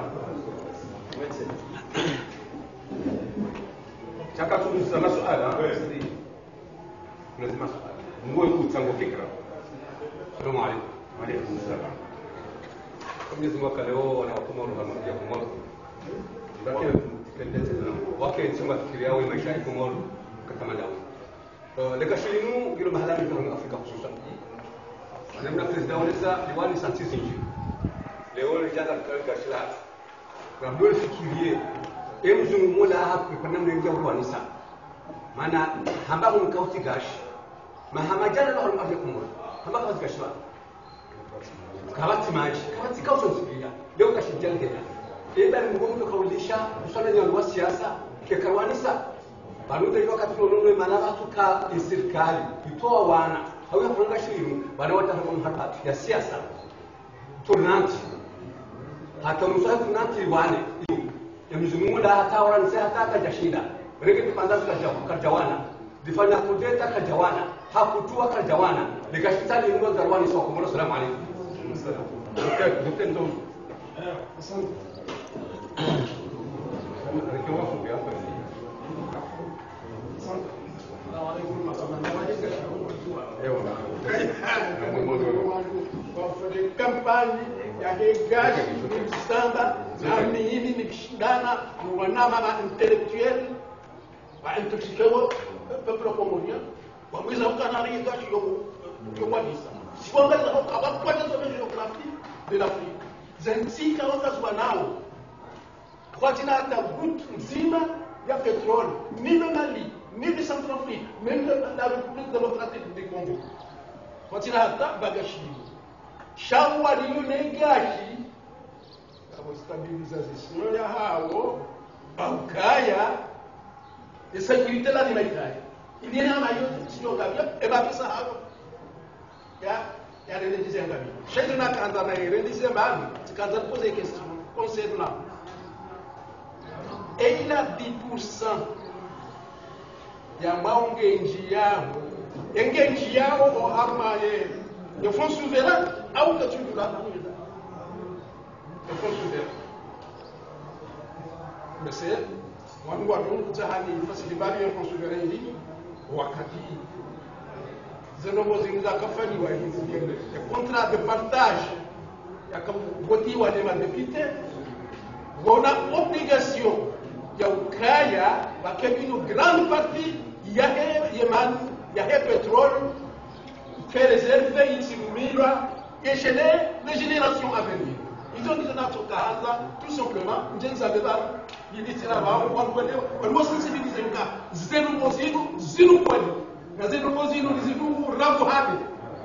chaka tuliza masuala lazima nguo kutango fikra. Assalamu alaykum. Wa alaykum assalam. Mwenyezi Mungu leo wanawatuma Komoro ya Komoro. Lakini tukendeze na wake nsema fikiri yao maisha ya Komoro kama dawa. Leka shilinu gilo mahala kwa Afrika hususan. Namna president wanaweza liwani santisi nje. Leo lijana kashila. Rabul fikirie emzungu mola hapo kwa namna ya uruanisa maana hambapo mkauti gashi mahamajana na wale kumura hambako katika shwa kabati maji kabati kauso sikia leo kashijana tena eba mgongo kaulisha usana ya wa siasa kekarwanisa barude ile wakati tunaona maana watu ka serikali itoa wana hauya kuranga shirimu bana watahamu hata ya siasa turnanti hata msaifu nanti wane mzunguda hata wala nse hata kajashinda rege tukanza kajawana difanya kudeta kajawana hakutua kajawana nikashitali ngo zarwani sio Komoro. Salamu alaykum. Dr. Ndo asante reke wafu ya hapa salamu alaykum wafanye kampani ya hegaji samba na mimi nikishindana wanama na intellectuel wa intellectuel peuple comorien wamweza ukana hegaji yo wadisa siwangaza kwa de géographie de l'Afrique zensika wakazwa nao kwa tina hata route nzima ya petroli ni le Mali ni le Centrafrique même la République démocratique du Congo kwa tina hata bagashi shawa liyonegashi abo stabilisation ya hao baukaya de sécurité la nimaikaya il y a un maillot sio kabia e ba pesa hao ya rendize ngabi shetu na kanza na rendize mbali tukaanza kupoza question concernant et il a 10% ya maongenji yao engenji yao o amaye le fonds souverain au que tu dois le fonds souverain mais c'est moi nous avons tout ça ni parce que bali le fonds souverain ni wakati zenomozi mzakafani wa hizi contrat de partage yakavotiwa na madepute wana obligation ya ukaya bakeki une grande partie ya Yemen ya pétrole fait réserver ici milwa et chez les générations à venir. Ils ont dit notre casa tout simplement njenza beba yilitira ba on doit sensibiliser nga zenu kwani na zenu zinu rabu hadi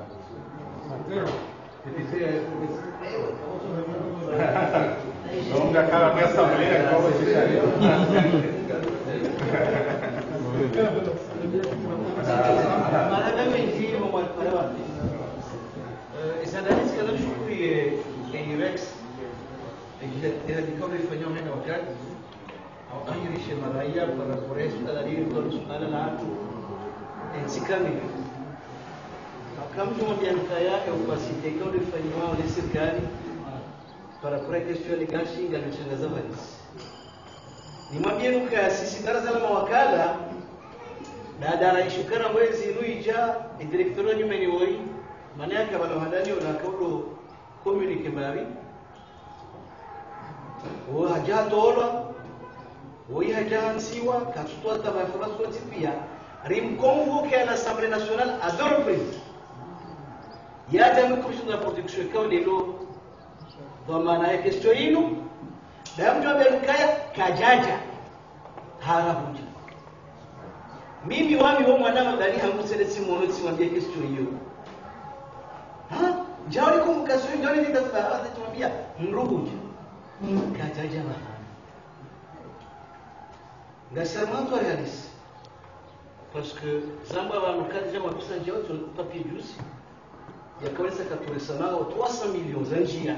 vamos daquela minha assembleia que eu vou deixar essa análise que ela descobriu em Irex ela de como espanhol é local ao Irish Malaya para a floresta da Rio Internacional lá em Sikami Comme je m'en viens de faire, et on va citer quand le faillement les serikali par rapport à la question de gashi na kuchangaza malisi. Nimwambie nuka sisi baraza la mawakala na dara ishukara mwezi nuija directeur nyumeni woi maana yake balo hadani na kaulo communique bari wa haja dola woi haja ansiwa katutwa tabafurat pia rimconvoqué à l'Assemblée nationale à 2 reprises. Il y a une commission de la production qui est dans la question inu na mtu amelukaya kajaja harabuja mimi wami wa mwana ndani hamsele simuone simwambie question hiyo jari kumkaso jari nitafaa tumwambia mrubuja kajaja na ngasermanto réaliste parce que zamba va nous cadrer ma puissance sur le papier juice il y a quand même ça qui a tourné 300 millions d'angia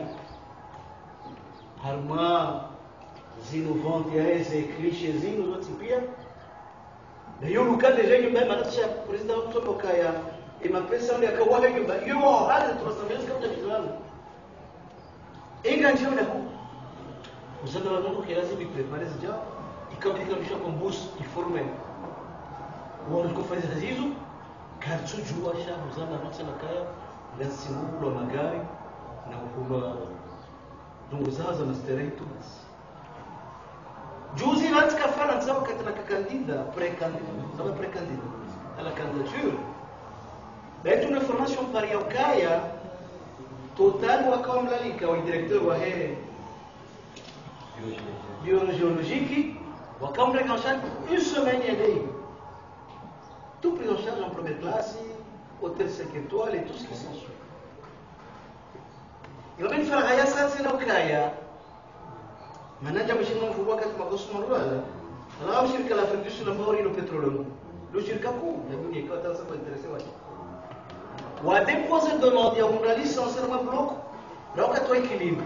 harma zino vente ya ese cliché zino zote pia na hiyo luka deja nyumba manatisha president wa mtoto kaya imapesa ndio akawa nyumba hiyo hadi 300 millions kama kidogo inga njoo na usanda wa Mungu kiasi de préparer déjà ikamlika msho kombus informel wao fazer hizo kartu jua sha uzana mtana kaya na simulo magari na ukuma dunguzaza na stereito juzi katika fana sababu katika kandida pré-candidat à la candidature mais une formation par yakaya total wa kamlalika wa directeur wa biologique wa kamlalika en charge une semaine et demie tout pris en charge en première classe hôtel 5 étoiles et tout ce qui s'ensuit. Il va même faire un c'est là ukaya manager mshirika mkubwa katika makosa marwala na mshirika la Afrika Kusini ambao ni petroleo le shirika kuu na dunia kwa tansa kwa interesse wake wa déposer demande ya une licence sur le bloc na wakati équilibre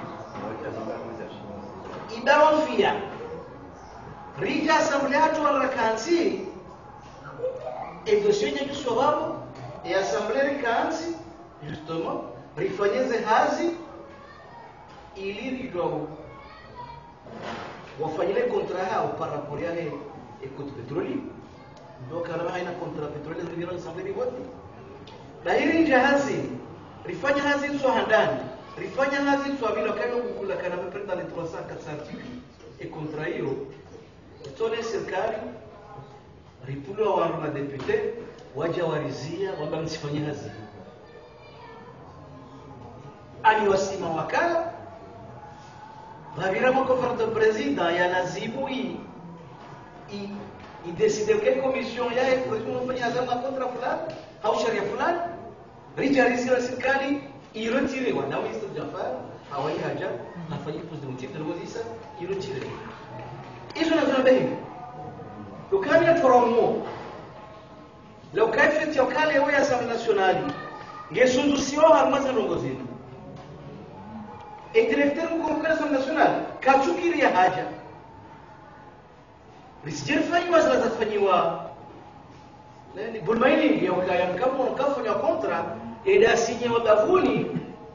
idawafia rija assemblée atu arakansi et dossier de sababu et assemblée kansi justement rifanyeze hazi ili ridogo wafanyile contrat hao par rapport à l'écoute pétrolière donc kama haina contrat pétrolier ndio assemblée wote na hili jahazi rifanya hazi sio handani rifanya hazi sio bila kama kukula kana mpenda le 300 400 et contrat hiyo tone serikali ripulo wa na député waja warizia kwamba msifanye hazi aliwasima wakala Vaviramo conférence de président ya lazimu i décider quelle commission ya président fanya zama kontra fulani au sharia fulani rijarisi la serikali irotire wana ministre Jafar hawai haja afanye president teknolojisa irotire hizo na zabehi ukani toromo leo kafeti wakale ya Assemblée nationale ngesundu sio harmaza ngozini et directeur du Congrès national kachukiria haja risijifanywa zinazofanyiwa nani bulmaini ya ukaya kama unakafanya contrat ila sinye wadavuni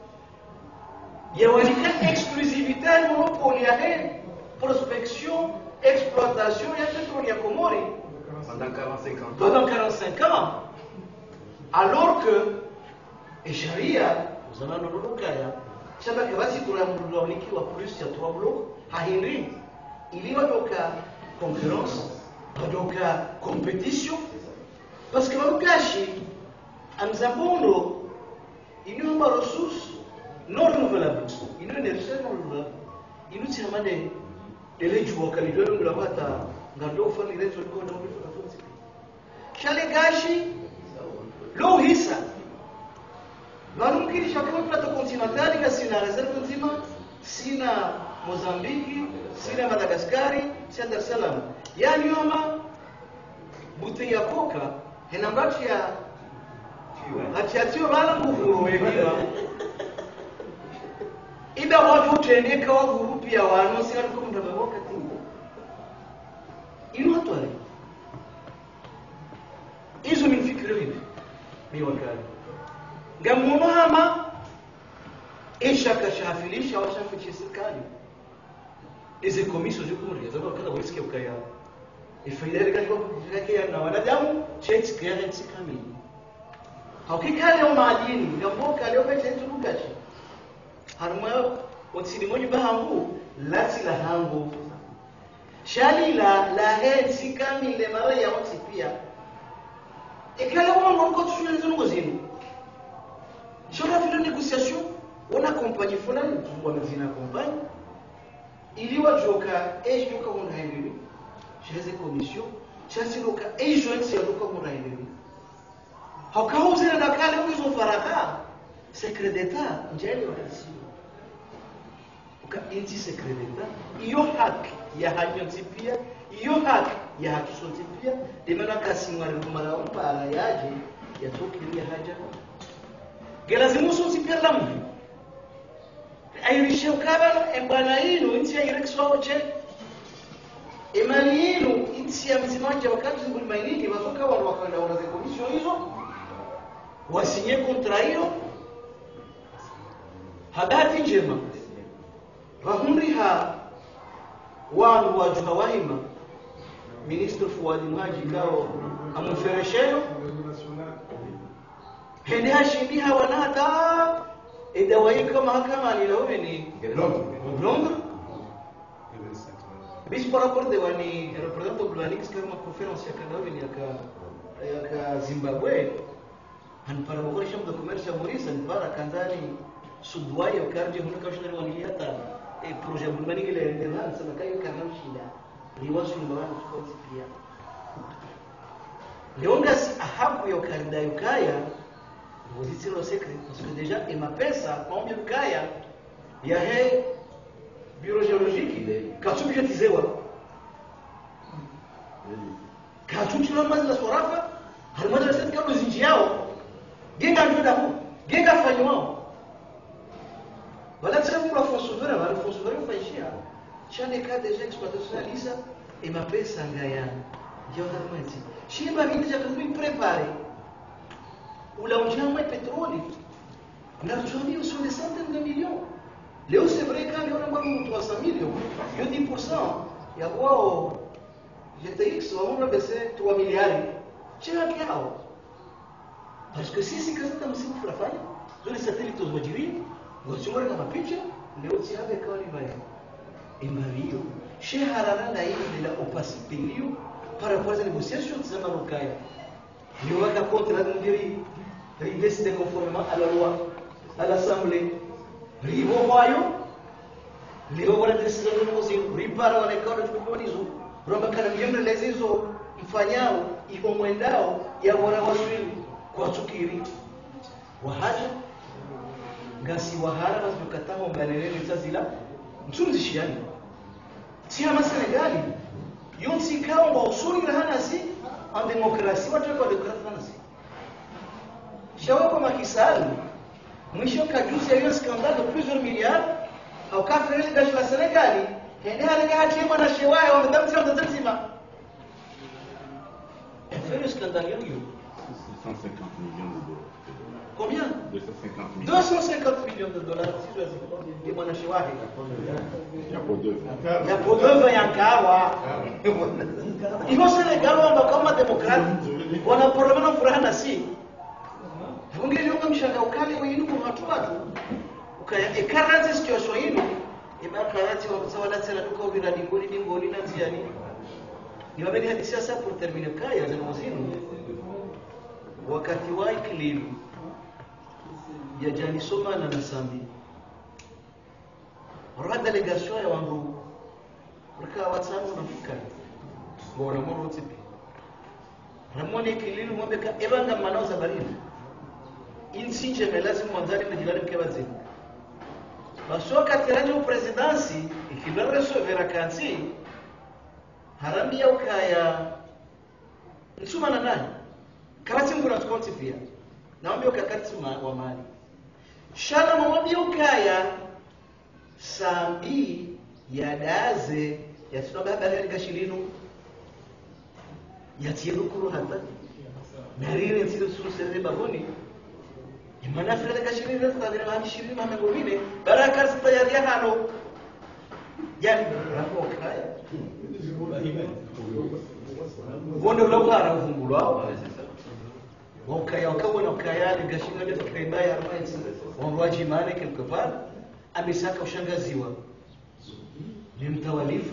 ya walika exclusivité monopole ya prospection exploitation ya pétrole ya Comori pendant 45 ans alors que et sharia zamani ndio shamba basi tunamlonikiwa plus ya 3 blocs haindi iliyotoka concurrence toka competition parce que mkashi amzambondo ino ressources non renouvelables ino énergie non renouvelable ino tiamade elejuo kalidolo ngulapata ngado fani rezo ko na mbifu kafunzi shale gashi lo hisa wanumkirisha kama plateau continental ika sina reserve nzima sina Mozambiki sina Madagascar sina Dar es Salaam yani yoma buti ya koka henambati ya atiatio bala nguvu wegiwa ida watu tendeka wa grupu ya wano sina ko mtaba wakati ino hatwali hizo ni fikra hivi ni wakati ngamuno hama ishaka shafilisha au shafilisha serikali hizi komisho zikumuri zapo kada wisikia ukaya ifaidari katika na wanadamu cheti kia nchi kamili hakika leo maadini ngamoka leo pete turugashi harma otsini monyu bahangu lati la hangu shali la hensi kamile mara ya otsi pia ikala wangu ko tushule zungu zinu shora vile négociation on accompagne fulani wanazina accompagne iliwa joka ejuka unaendele chez commission chasi loka ejoints ya loka unaendele hakauze na kale uzo faraka secret d'état njeli wakati inti secret d'état iyo haki ya hanyoti pia iyo haki ya hakisoti pia demana kasimwari kumara umpara yaje yatokiria haja gelazimu so sipia lamu airishe ukabala embana ino inti ya irekso oche emali ino inti ya mzimanja wakati zibuli mainini watoka wala wakanda wanaze komisio hizo wasinye kontra hiyo hadati njema bahunriha wanu wajuha wahima ministro Fuadi Maji kao amuferesheo hende hashimbiha wanata edawaika mahakama lilawe ni Londres bis par rapport de wani representante Blanix kama conference ya kanawe ni yaka Zimbabwe han para mogori sham de commerce Maurice para kanzani sudwaya karje hunaka shinari waniliata projet bulmani ile ndelan sana kayo kanam shida liwasu mbana tukoti pia leonga si ahabu yo karida yukaya vous dites le secret parce que déjà et ma pesa combien yukaya ya he bureau géologique katubjetizewa katutula mazla sorafa halmaja sasa kama zinji yao genga ndoda hu genga fanywa voilà c'est pour la fonds souverain la fonds souverain faishia chane ka déjà exploitationalisa et ma pesa ngaya ndio harmati shimba vingi jakumi prepare ula ujama petroli na tuambie sur des centaines de millions leo c'est vrai quand on a pas 300 millions yo 10% ya wao GTX wao baisse 3 milliards chega kiao parce que sisi kazi tamsiku tunafanya zile satellite zimejiri ngosumara kama picha leo tiabe kali mbaya imavio shehara na ile la opacité liyo para fazer négociation zama lukaya liyo waka contrat ndiri décidé conformément à la loi à l'assemblée rivo moyo liyo wala décision de négociation ripara wala kama tukubonizo roba kana mjembe lezizo mfanyao iko mwendao ya bora waswili kwa tukiri wahaja ngasi wahara bazukatamo mbalelele tsazila mtunzishiani Tiama Senegali yonsi kao ba usuri rahanasi en démocratie watu kwa demokrasi shawa makisali mwisho kajuzi ya scandale de plusieurs milliards au kafiri dashi la Senegali hende halika hati mwana shewaye wamedamtira mtazima fait le scandale yo 150 millions de dollars. Combien 250 millions. 250 millions de dollars si je dis mwana shewaye Il y a pas deux. ya podova yankawa iko Senegal wamba kama demokrati wana parliament furana si ungeliona mshanga ukali wenu kwa watu ukaya ekarate situation yenu ibakarate wabzawala tena duka ubira dingoni na tiani niwabeni hadithi sasa pour terminer kaya za muzinu wakati wa iklim ya jani soma na nasambi rada delegation ya wangu raka watano nafika bora moro tipi ramoni kililu mwambeka ebanga manao za baridi insinje lazima mwanzani mjilani mkebazi basoka tirani presidency ikibara sovera kansi harambia ukaya nsuma na nani karati ngura tukonti pia naomba ukakati wa mali shana mwambia ukaya sambi ya daze ya tunaba bali ngashilino ya tiru kuru hata narire nsiro suru serbe baboni Mana Afrika gashini refu kadri mahali 20 mahali ngomine baraka tayari hano yani rapo kaya wonde ulopara ufungulwa wakaya wakabona kaya gashini ndio tukaibaya armaiti wanwaji mane quelque part amesaka ushangaziwa ni mtawalifu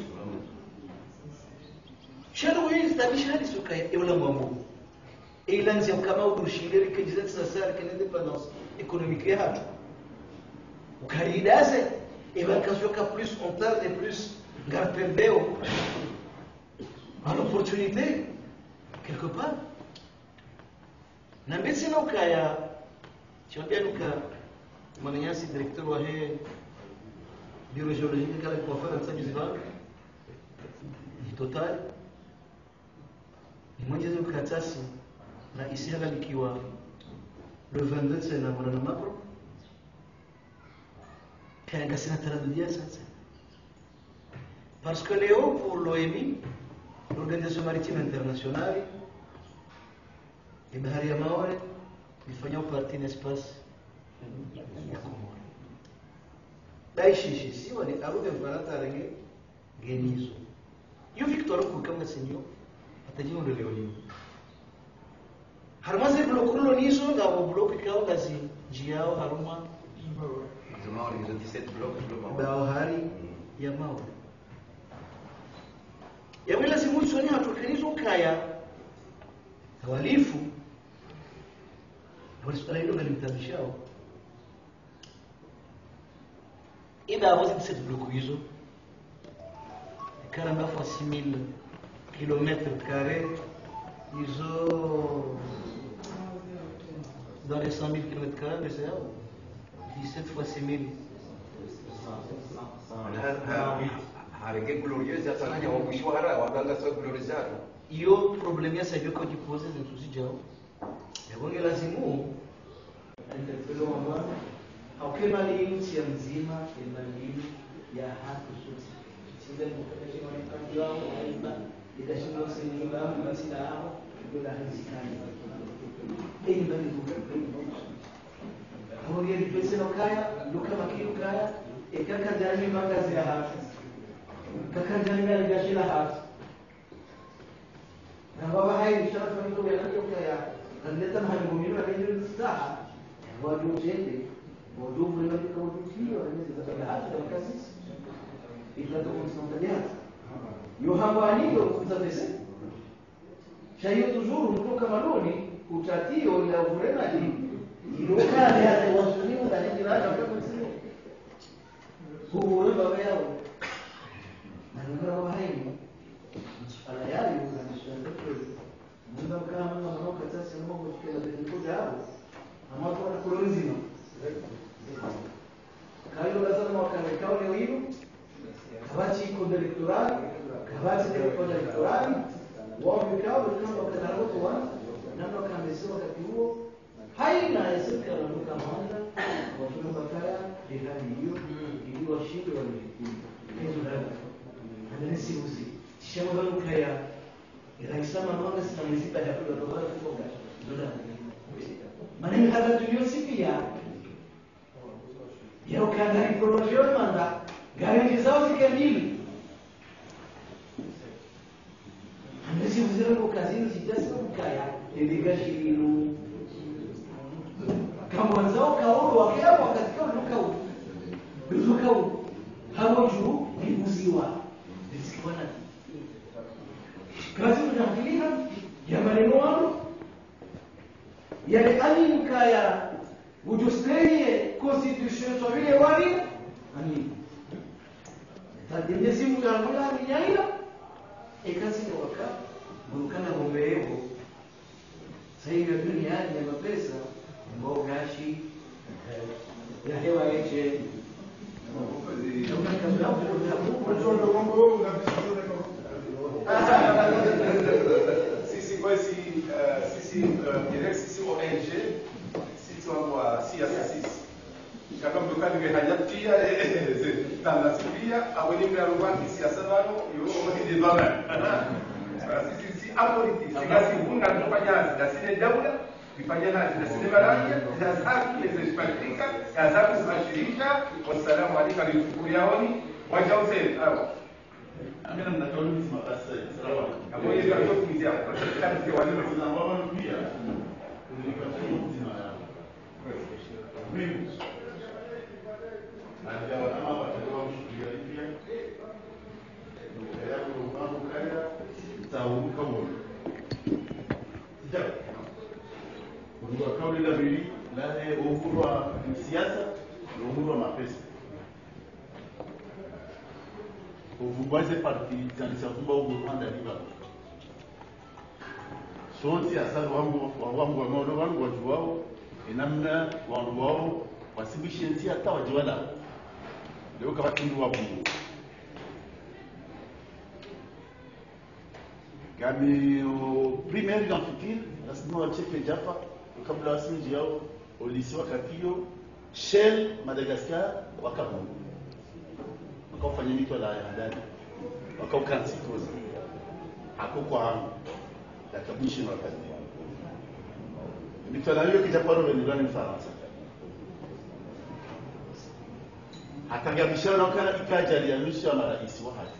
shalo hizi tabisha hadi suka yola mambo ilanzi kama udushindiri kijiza sasa kile independence économique ya ukaridase evacuation plus on tarde et plus gar perdeu à l'opportunité quelque part na mbesi na ukaya chambia nuka mwananyasi directeur wa he bureau géologique kala kwa fara tsaji ziva total mmoja zile karatasi na isihala likiwa le 22 sena mwana makro kanga sina taradudia sasa parce que Léo pour l'OMI l'organisation maritime internationale et bahari ya Maore ilifanya partie n'espace ya Komoro daishi si wale arude mbarata renge genizo yo Victor ko kama senyo atajiwa ndo leo leo haruma zile bloku lo nizo na bloku kao kazi jiao haruma Zama les 17 blocs bahari ya Maore ya wila simu soni hatukanizo kaya walifu walisala hilo galimtabishao ida wazi 17 bloku hizo 49 fois 6000 km², ils ont dans les 100 000 km², mais c'est 17 fois 6000. Hareke glorieuse asanya wa mshwara waganga sio gloriosado. Hiyo problem ya sasa yuko jipose zinsusi jao. Yabonge lazimu interpelo mama au kema nchi ya mzima elimu ya haki sote. Sinde mkakati wa mkakati wao aidha ikashindwa kusimama basi na hao ndio hazikani. Hii ndio Hori ya pesa kaya, luka makiru kaya, ekaka jani magazi ya haki. Kaka jani ya gashila haki. Na baba hai mshara kwa ndio kaya. Kanleta mahali mumino na ndio staha. Wadu jende. Wadu vile kama tukio anaweza hata kwa kasisi. Itato konstantaliat. Yo hambani ndio kutafese. Shayo tuzuru kutoka maloni utatio ila urenaji. Ilokale hata wasunimu na jirani kama sio. Huo baba yao. Na ndio hai. Ala yao unanishanga kweli. Mungu kama mwana katasi Mungu kila kitu yao. Ama kwa kolonizima. Kayo lazima wakawekao leo hilo. Kabati iko electoral, kabati iko electoral. Wao vikao kama wakati wana namna kamesema wakati huo haina esuka na duka mwana wafuna bakaya hali hiyo ili washinde walifikiri hizo ndio ndio siuzi shamba duka ya ilaisema naona sina mzipa ya kula dola kutoka dola maneno hata tuliyosikia yao kana information manda garanti zao zikamili Nisi uzira kwa kazini sijasa mkaya ndiga shirilu kama zao kaoro wakia wakati kwa luka hapo juu libuziwa disikwana kazi tunamkilia ya maneno wao yale ali mkaya ujusteye constitution so vile wali ani tadinde simu ya mwana ni yaina ekasi ni waka mukana bombeevo sasa hivi duniani ya mapesa mbogashi ya hewa yeche sisi direct sisi ONG sisi wa CSS kama mtokani kwa hajatia tanasifia awali kwa rwanda siasa bado yoro mwenye baba sisi apolitiki sisi hunga kufanya sisi daula kifanya nazi na sinema rangi za zaki zilizopandika ya zaki zinashirisha. Wassalamu alaykum warahmatullahi wabarakatuh. Hawa Amina mnatauli mapasa sawa. hapo hiyo ndio kumizia kwa sababu kwa wale Tunamwona pia. Tulipatia mzima yao. Mimi. Ndio kama watakuwa mshuhudia pia. Ndio yako mambo kaya tauruka moyo. Sija. Ndio kauli la bili la uhuru wa siasa na uhuru wa mapesa. Uvubaze parti kanisa kumba Rwanda liba. Sonti asali wangu wa modo wangu wajuwao inamna wangu wao wasibishenzi hata wajiwala. Leo kama tundu wa Mungu. Gami primaire d'enfitine, asino acheke japa kabla asinji yao au lycée wakatio Shell Madagascar wakamu. Wakafanya mito la ndani. Wakaukantikoza. Akoko hangu. Yakabishi na wakati. Mito la hiyo kitaparo ndani Mfaransa. Atangabishana kana ikaja aliamisha marais wa haki.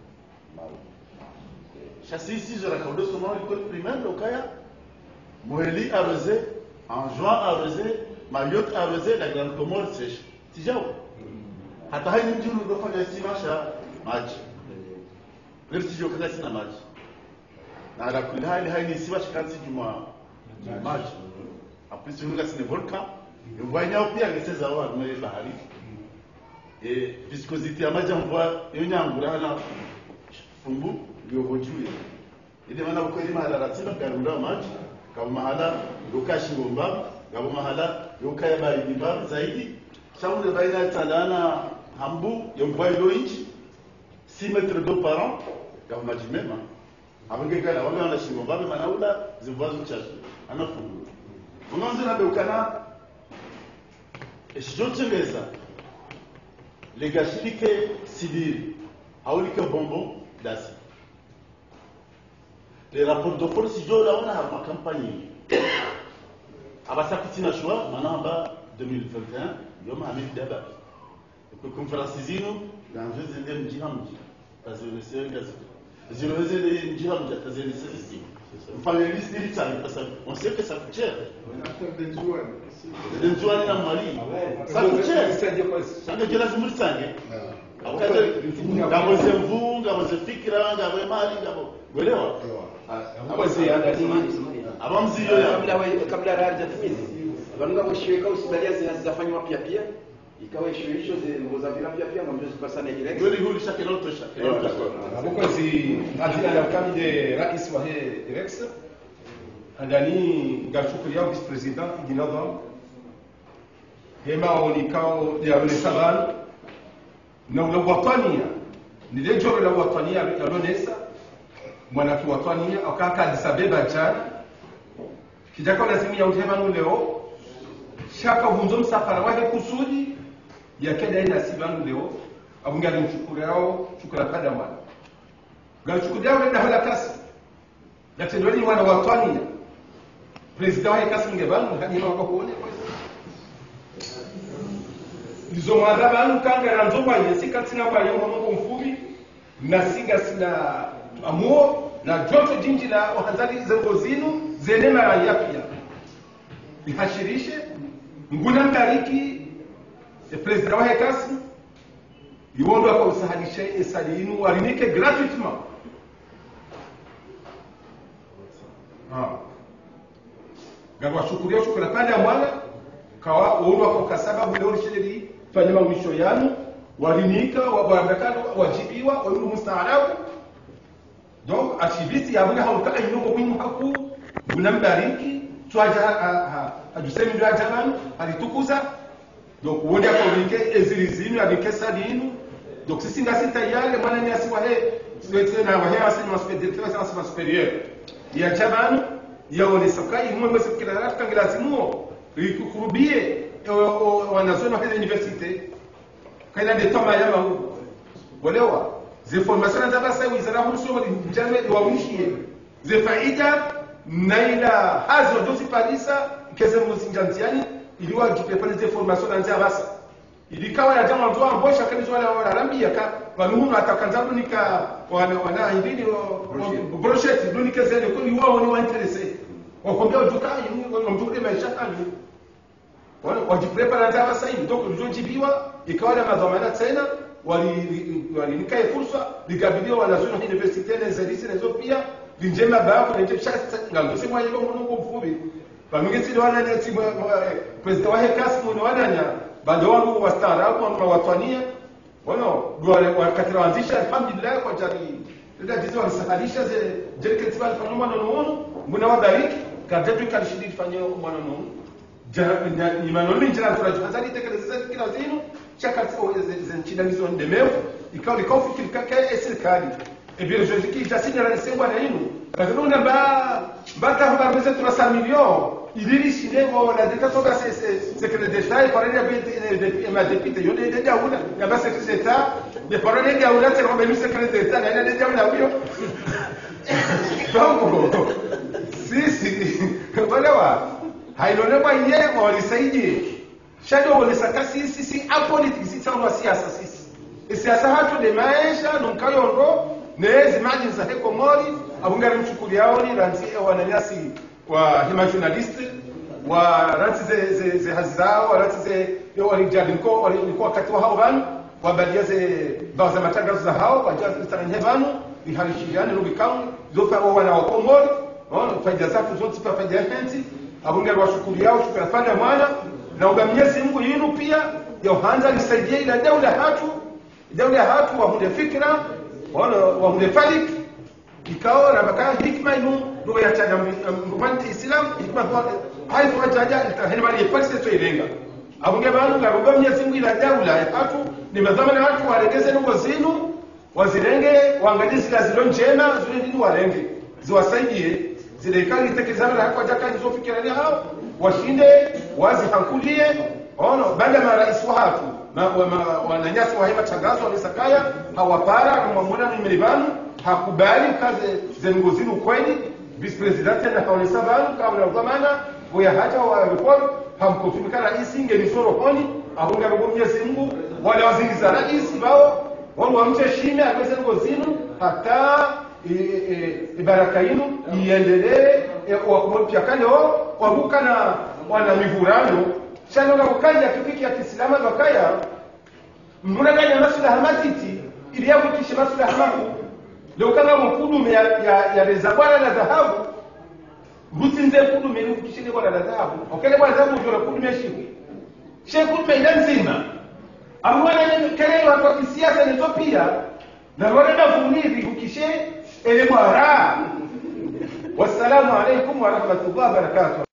Chassisi je la caude son école primaire lokaya Moeli arrosé en juin arrosé Mayotte arrosé la grande Comore sèche. Tijao. Hata hai mjini unafanya istimasha maji. Ndio kana sina maji. Na ala kulli hali hai ni siwa shikansi juma maji. Après sur le volcan, le voyant pia ngeseza wa mwe bahari. Viscosité ya maji mvua yonyangura na fumbu ndio bojue. Ile maana uko ile mahala ratiba garunda maji kama mahala lokashi bomba kama mahala lokaya baridi mbaya zaidi. Shauri baina talana hambu ya mvua ilo inchi 6 mètres d'eau par an kama maji mema. Abangekala wale wanashimba babe manaula zivazo chache. Anafungu. Unaanza na bekana Eshijotengeza legashilike sibiri aulike bonbon dasi. Les rapports de force si jola on a ma campagne. Abasa kutina shwa manamba 2021 yoma amil daba. Kwa conférence zino dans jeu de mjihamji. Tazone sengazi. Ziloweze de mjihamji tazone sisi. Mfanye liste d'Italie parce qu'on sait que ça coûte cher. Denzuani na Mali. Ça coûte cher. Ça veut dire lazima usange. Ngabo zemvu, ngabo zefikira, ngabo mali, ngabo. Uelewa? Abazi andani. Abamzi yoya. Kabla raja timizi. Abantu ngaboshiweka usibalia zinazofanywa pia. Ikawa ishuisho zilizozavira pia mambo zikasana direct. Ndio huli shake loto shake. Abokozi atina na kamide rais wa Rex andani ngashukuria vice president idinova hema onikao ya Lesaban na watania ni lejo la watania ya Lonesa mwana ki watania akaka Addis Abeba jana kijako lazima ya utema leo shaka vunzo msafara wake kusudi ya keda ina sibanu leo abungali mchukurao chukura kada mwana gachukuria wenda hala kasi gatendoni mwana watania president wa kasi ngebanu hadi wako kuone izo mwana banu kanga ranzoma yesika tina kwa yao mambo mfubi na siga sina amuo na joto jinji la wahazali zengozinu zenema ya pia ihashirishe nguna mtariki president wa kasi yondo akausahalisha esalinu walimike gratuitement gagwa shukuria shukura pande ya mwana kawa uondo kwa sababu leo lishiri fanya mawisho yanu walimika wabandakano wajibiwa wa yulu mustaarabu donc activiste yabuna hauka inoko kwinyu haku unambariki twaja ajusemi ndio ajabanu alitukuza donc uondo akaulike ezilizinu abike salinu donc sisi ngasi tayari mwana ni asiwa he na wahe asema superieur ya jabanu yaone sakai mwe mwese kila rafika ngelazimuo ikukurubie wanazona kwa universite kaina de toma yama huko walewa ze formation za basa wizara huko sio jamii wa mshie ze faida naila hazo dosi palisa keze muzinjantiani iliwa kiprepare des formations dans avasa ilikawa ya jamaa mtu ambosha kanisa wale wanarambia ka wanuhunu atakanza dunika wana hindini brochette dunika zele ko liwa ni wa interesse wakombea ujuka yini mtukule maisha kandi wana wajiprepare dans avasa hivi donc ujojibiwa ikawa na madhamana tena walinika fursa likabiliwa wanazuna universite na zalisi nazo pia vinjema babu na nje ngambo sema yego mungu mfubi pamingezi wana ni timu president wa Hekas mu wananya bado wangu wastaarabu na watwania wana wakati waanzisha alhamdulillah kwa jari ndio jizo walisahalisha zile ketiba alfanuma nono muna wabariki kadatu kalishidi fanyao kwa nono ni maneno njira tunajifadhali tekeleza kila zinu chaka zinchidamizo ndemevu ikawa fikiri kaka serikali ebiro joziki jasini ranisengwa na inu kadona baka haba pesa 300 millions iliri sinemo la détention de secrétaire d'État et parler de ma députée yo de daoula ya ba secrétaire d'État de parler de daoula c'est comme secrétaire d'État na de daoula huyo donc si wala hainone kwa yeye walisaidie shadow walisaka sisi apolitique sisi kama siasa sisi siasa hatu de maisha nunkayondo nezi maji za Komori abungari mchukuliao ni ranzi wananyasi wa hima journalist wa ranzi ze hazao ranzi ze walijadi niko wakati wa hao banu wabadia ze baza matangazo za hao kwa jazi sana nyevano ihalishiana rubikao zofa wana wa Komori naona faida zake zote kwa faida yake abungari washukuliao tukafanya mwana na ugamnyezi Mungu yenu pia Yohana alisaidia ila daula hatu wa hunde fikra wa hunde falik ikao na baka hikma inu ndio ya chaga mwanti Islam hikma kwa hai kwa chaja itaheni mali false to ilenga abunge banu ga ugamnyezi Mungu ila daula hatu ni madhamana watu waregeze nugo zinu wazirenge waangalie zile zilo njema zile ndini warenge ziwasaidie zile kali tekelezana na kwa jaka nizofikirania hao washinde wazihankulie banda marais wa hatu na wananyasi wa hema tangazo walisakaya hawapara kumwamuna ni milibanu hakubali kazi zengozini kweli vice president na kaonesa banu kama na dhamana boya haja wa report hamkufika rais ingenisoro honi ahunga Mwenyezi Mungu wale wazingiza rais bao wao wamcheshime akaweza ngozini hata baraka yenu iendelee wakumopia kaleo wabuka na wana mivurano shano na ukaya kipiki ya Kiislamu bakaya mnaganya masuala hamatiti ili yako kisha masuala hamamu leo kama mkudume ya rezabwana la dhahabu rutinze kudume ni kishinde kwa la dhahabu okele kwa dhahabu ndio kudume shiku sheku ila nzima amwana kile watu wa kisiasa ni topia na wanaenda kunivi kukishe ele mwara. Wassalamu alaykum wa rahmatullahi wa barakatuh.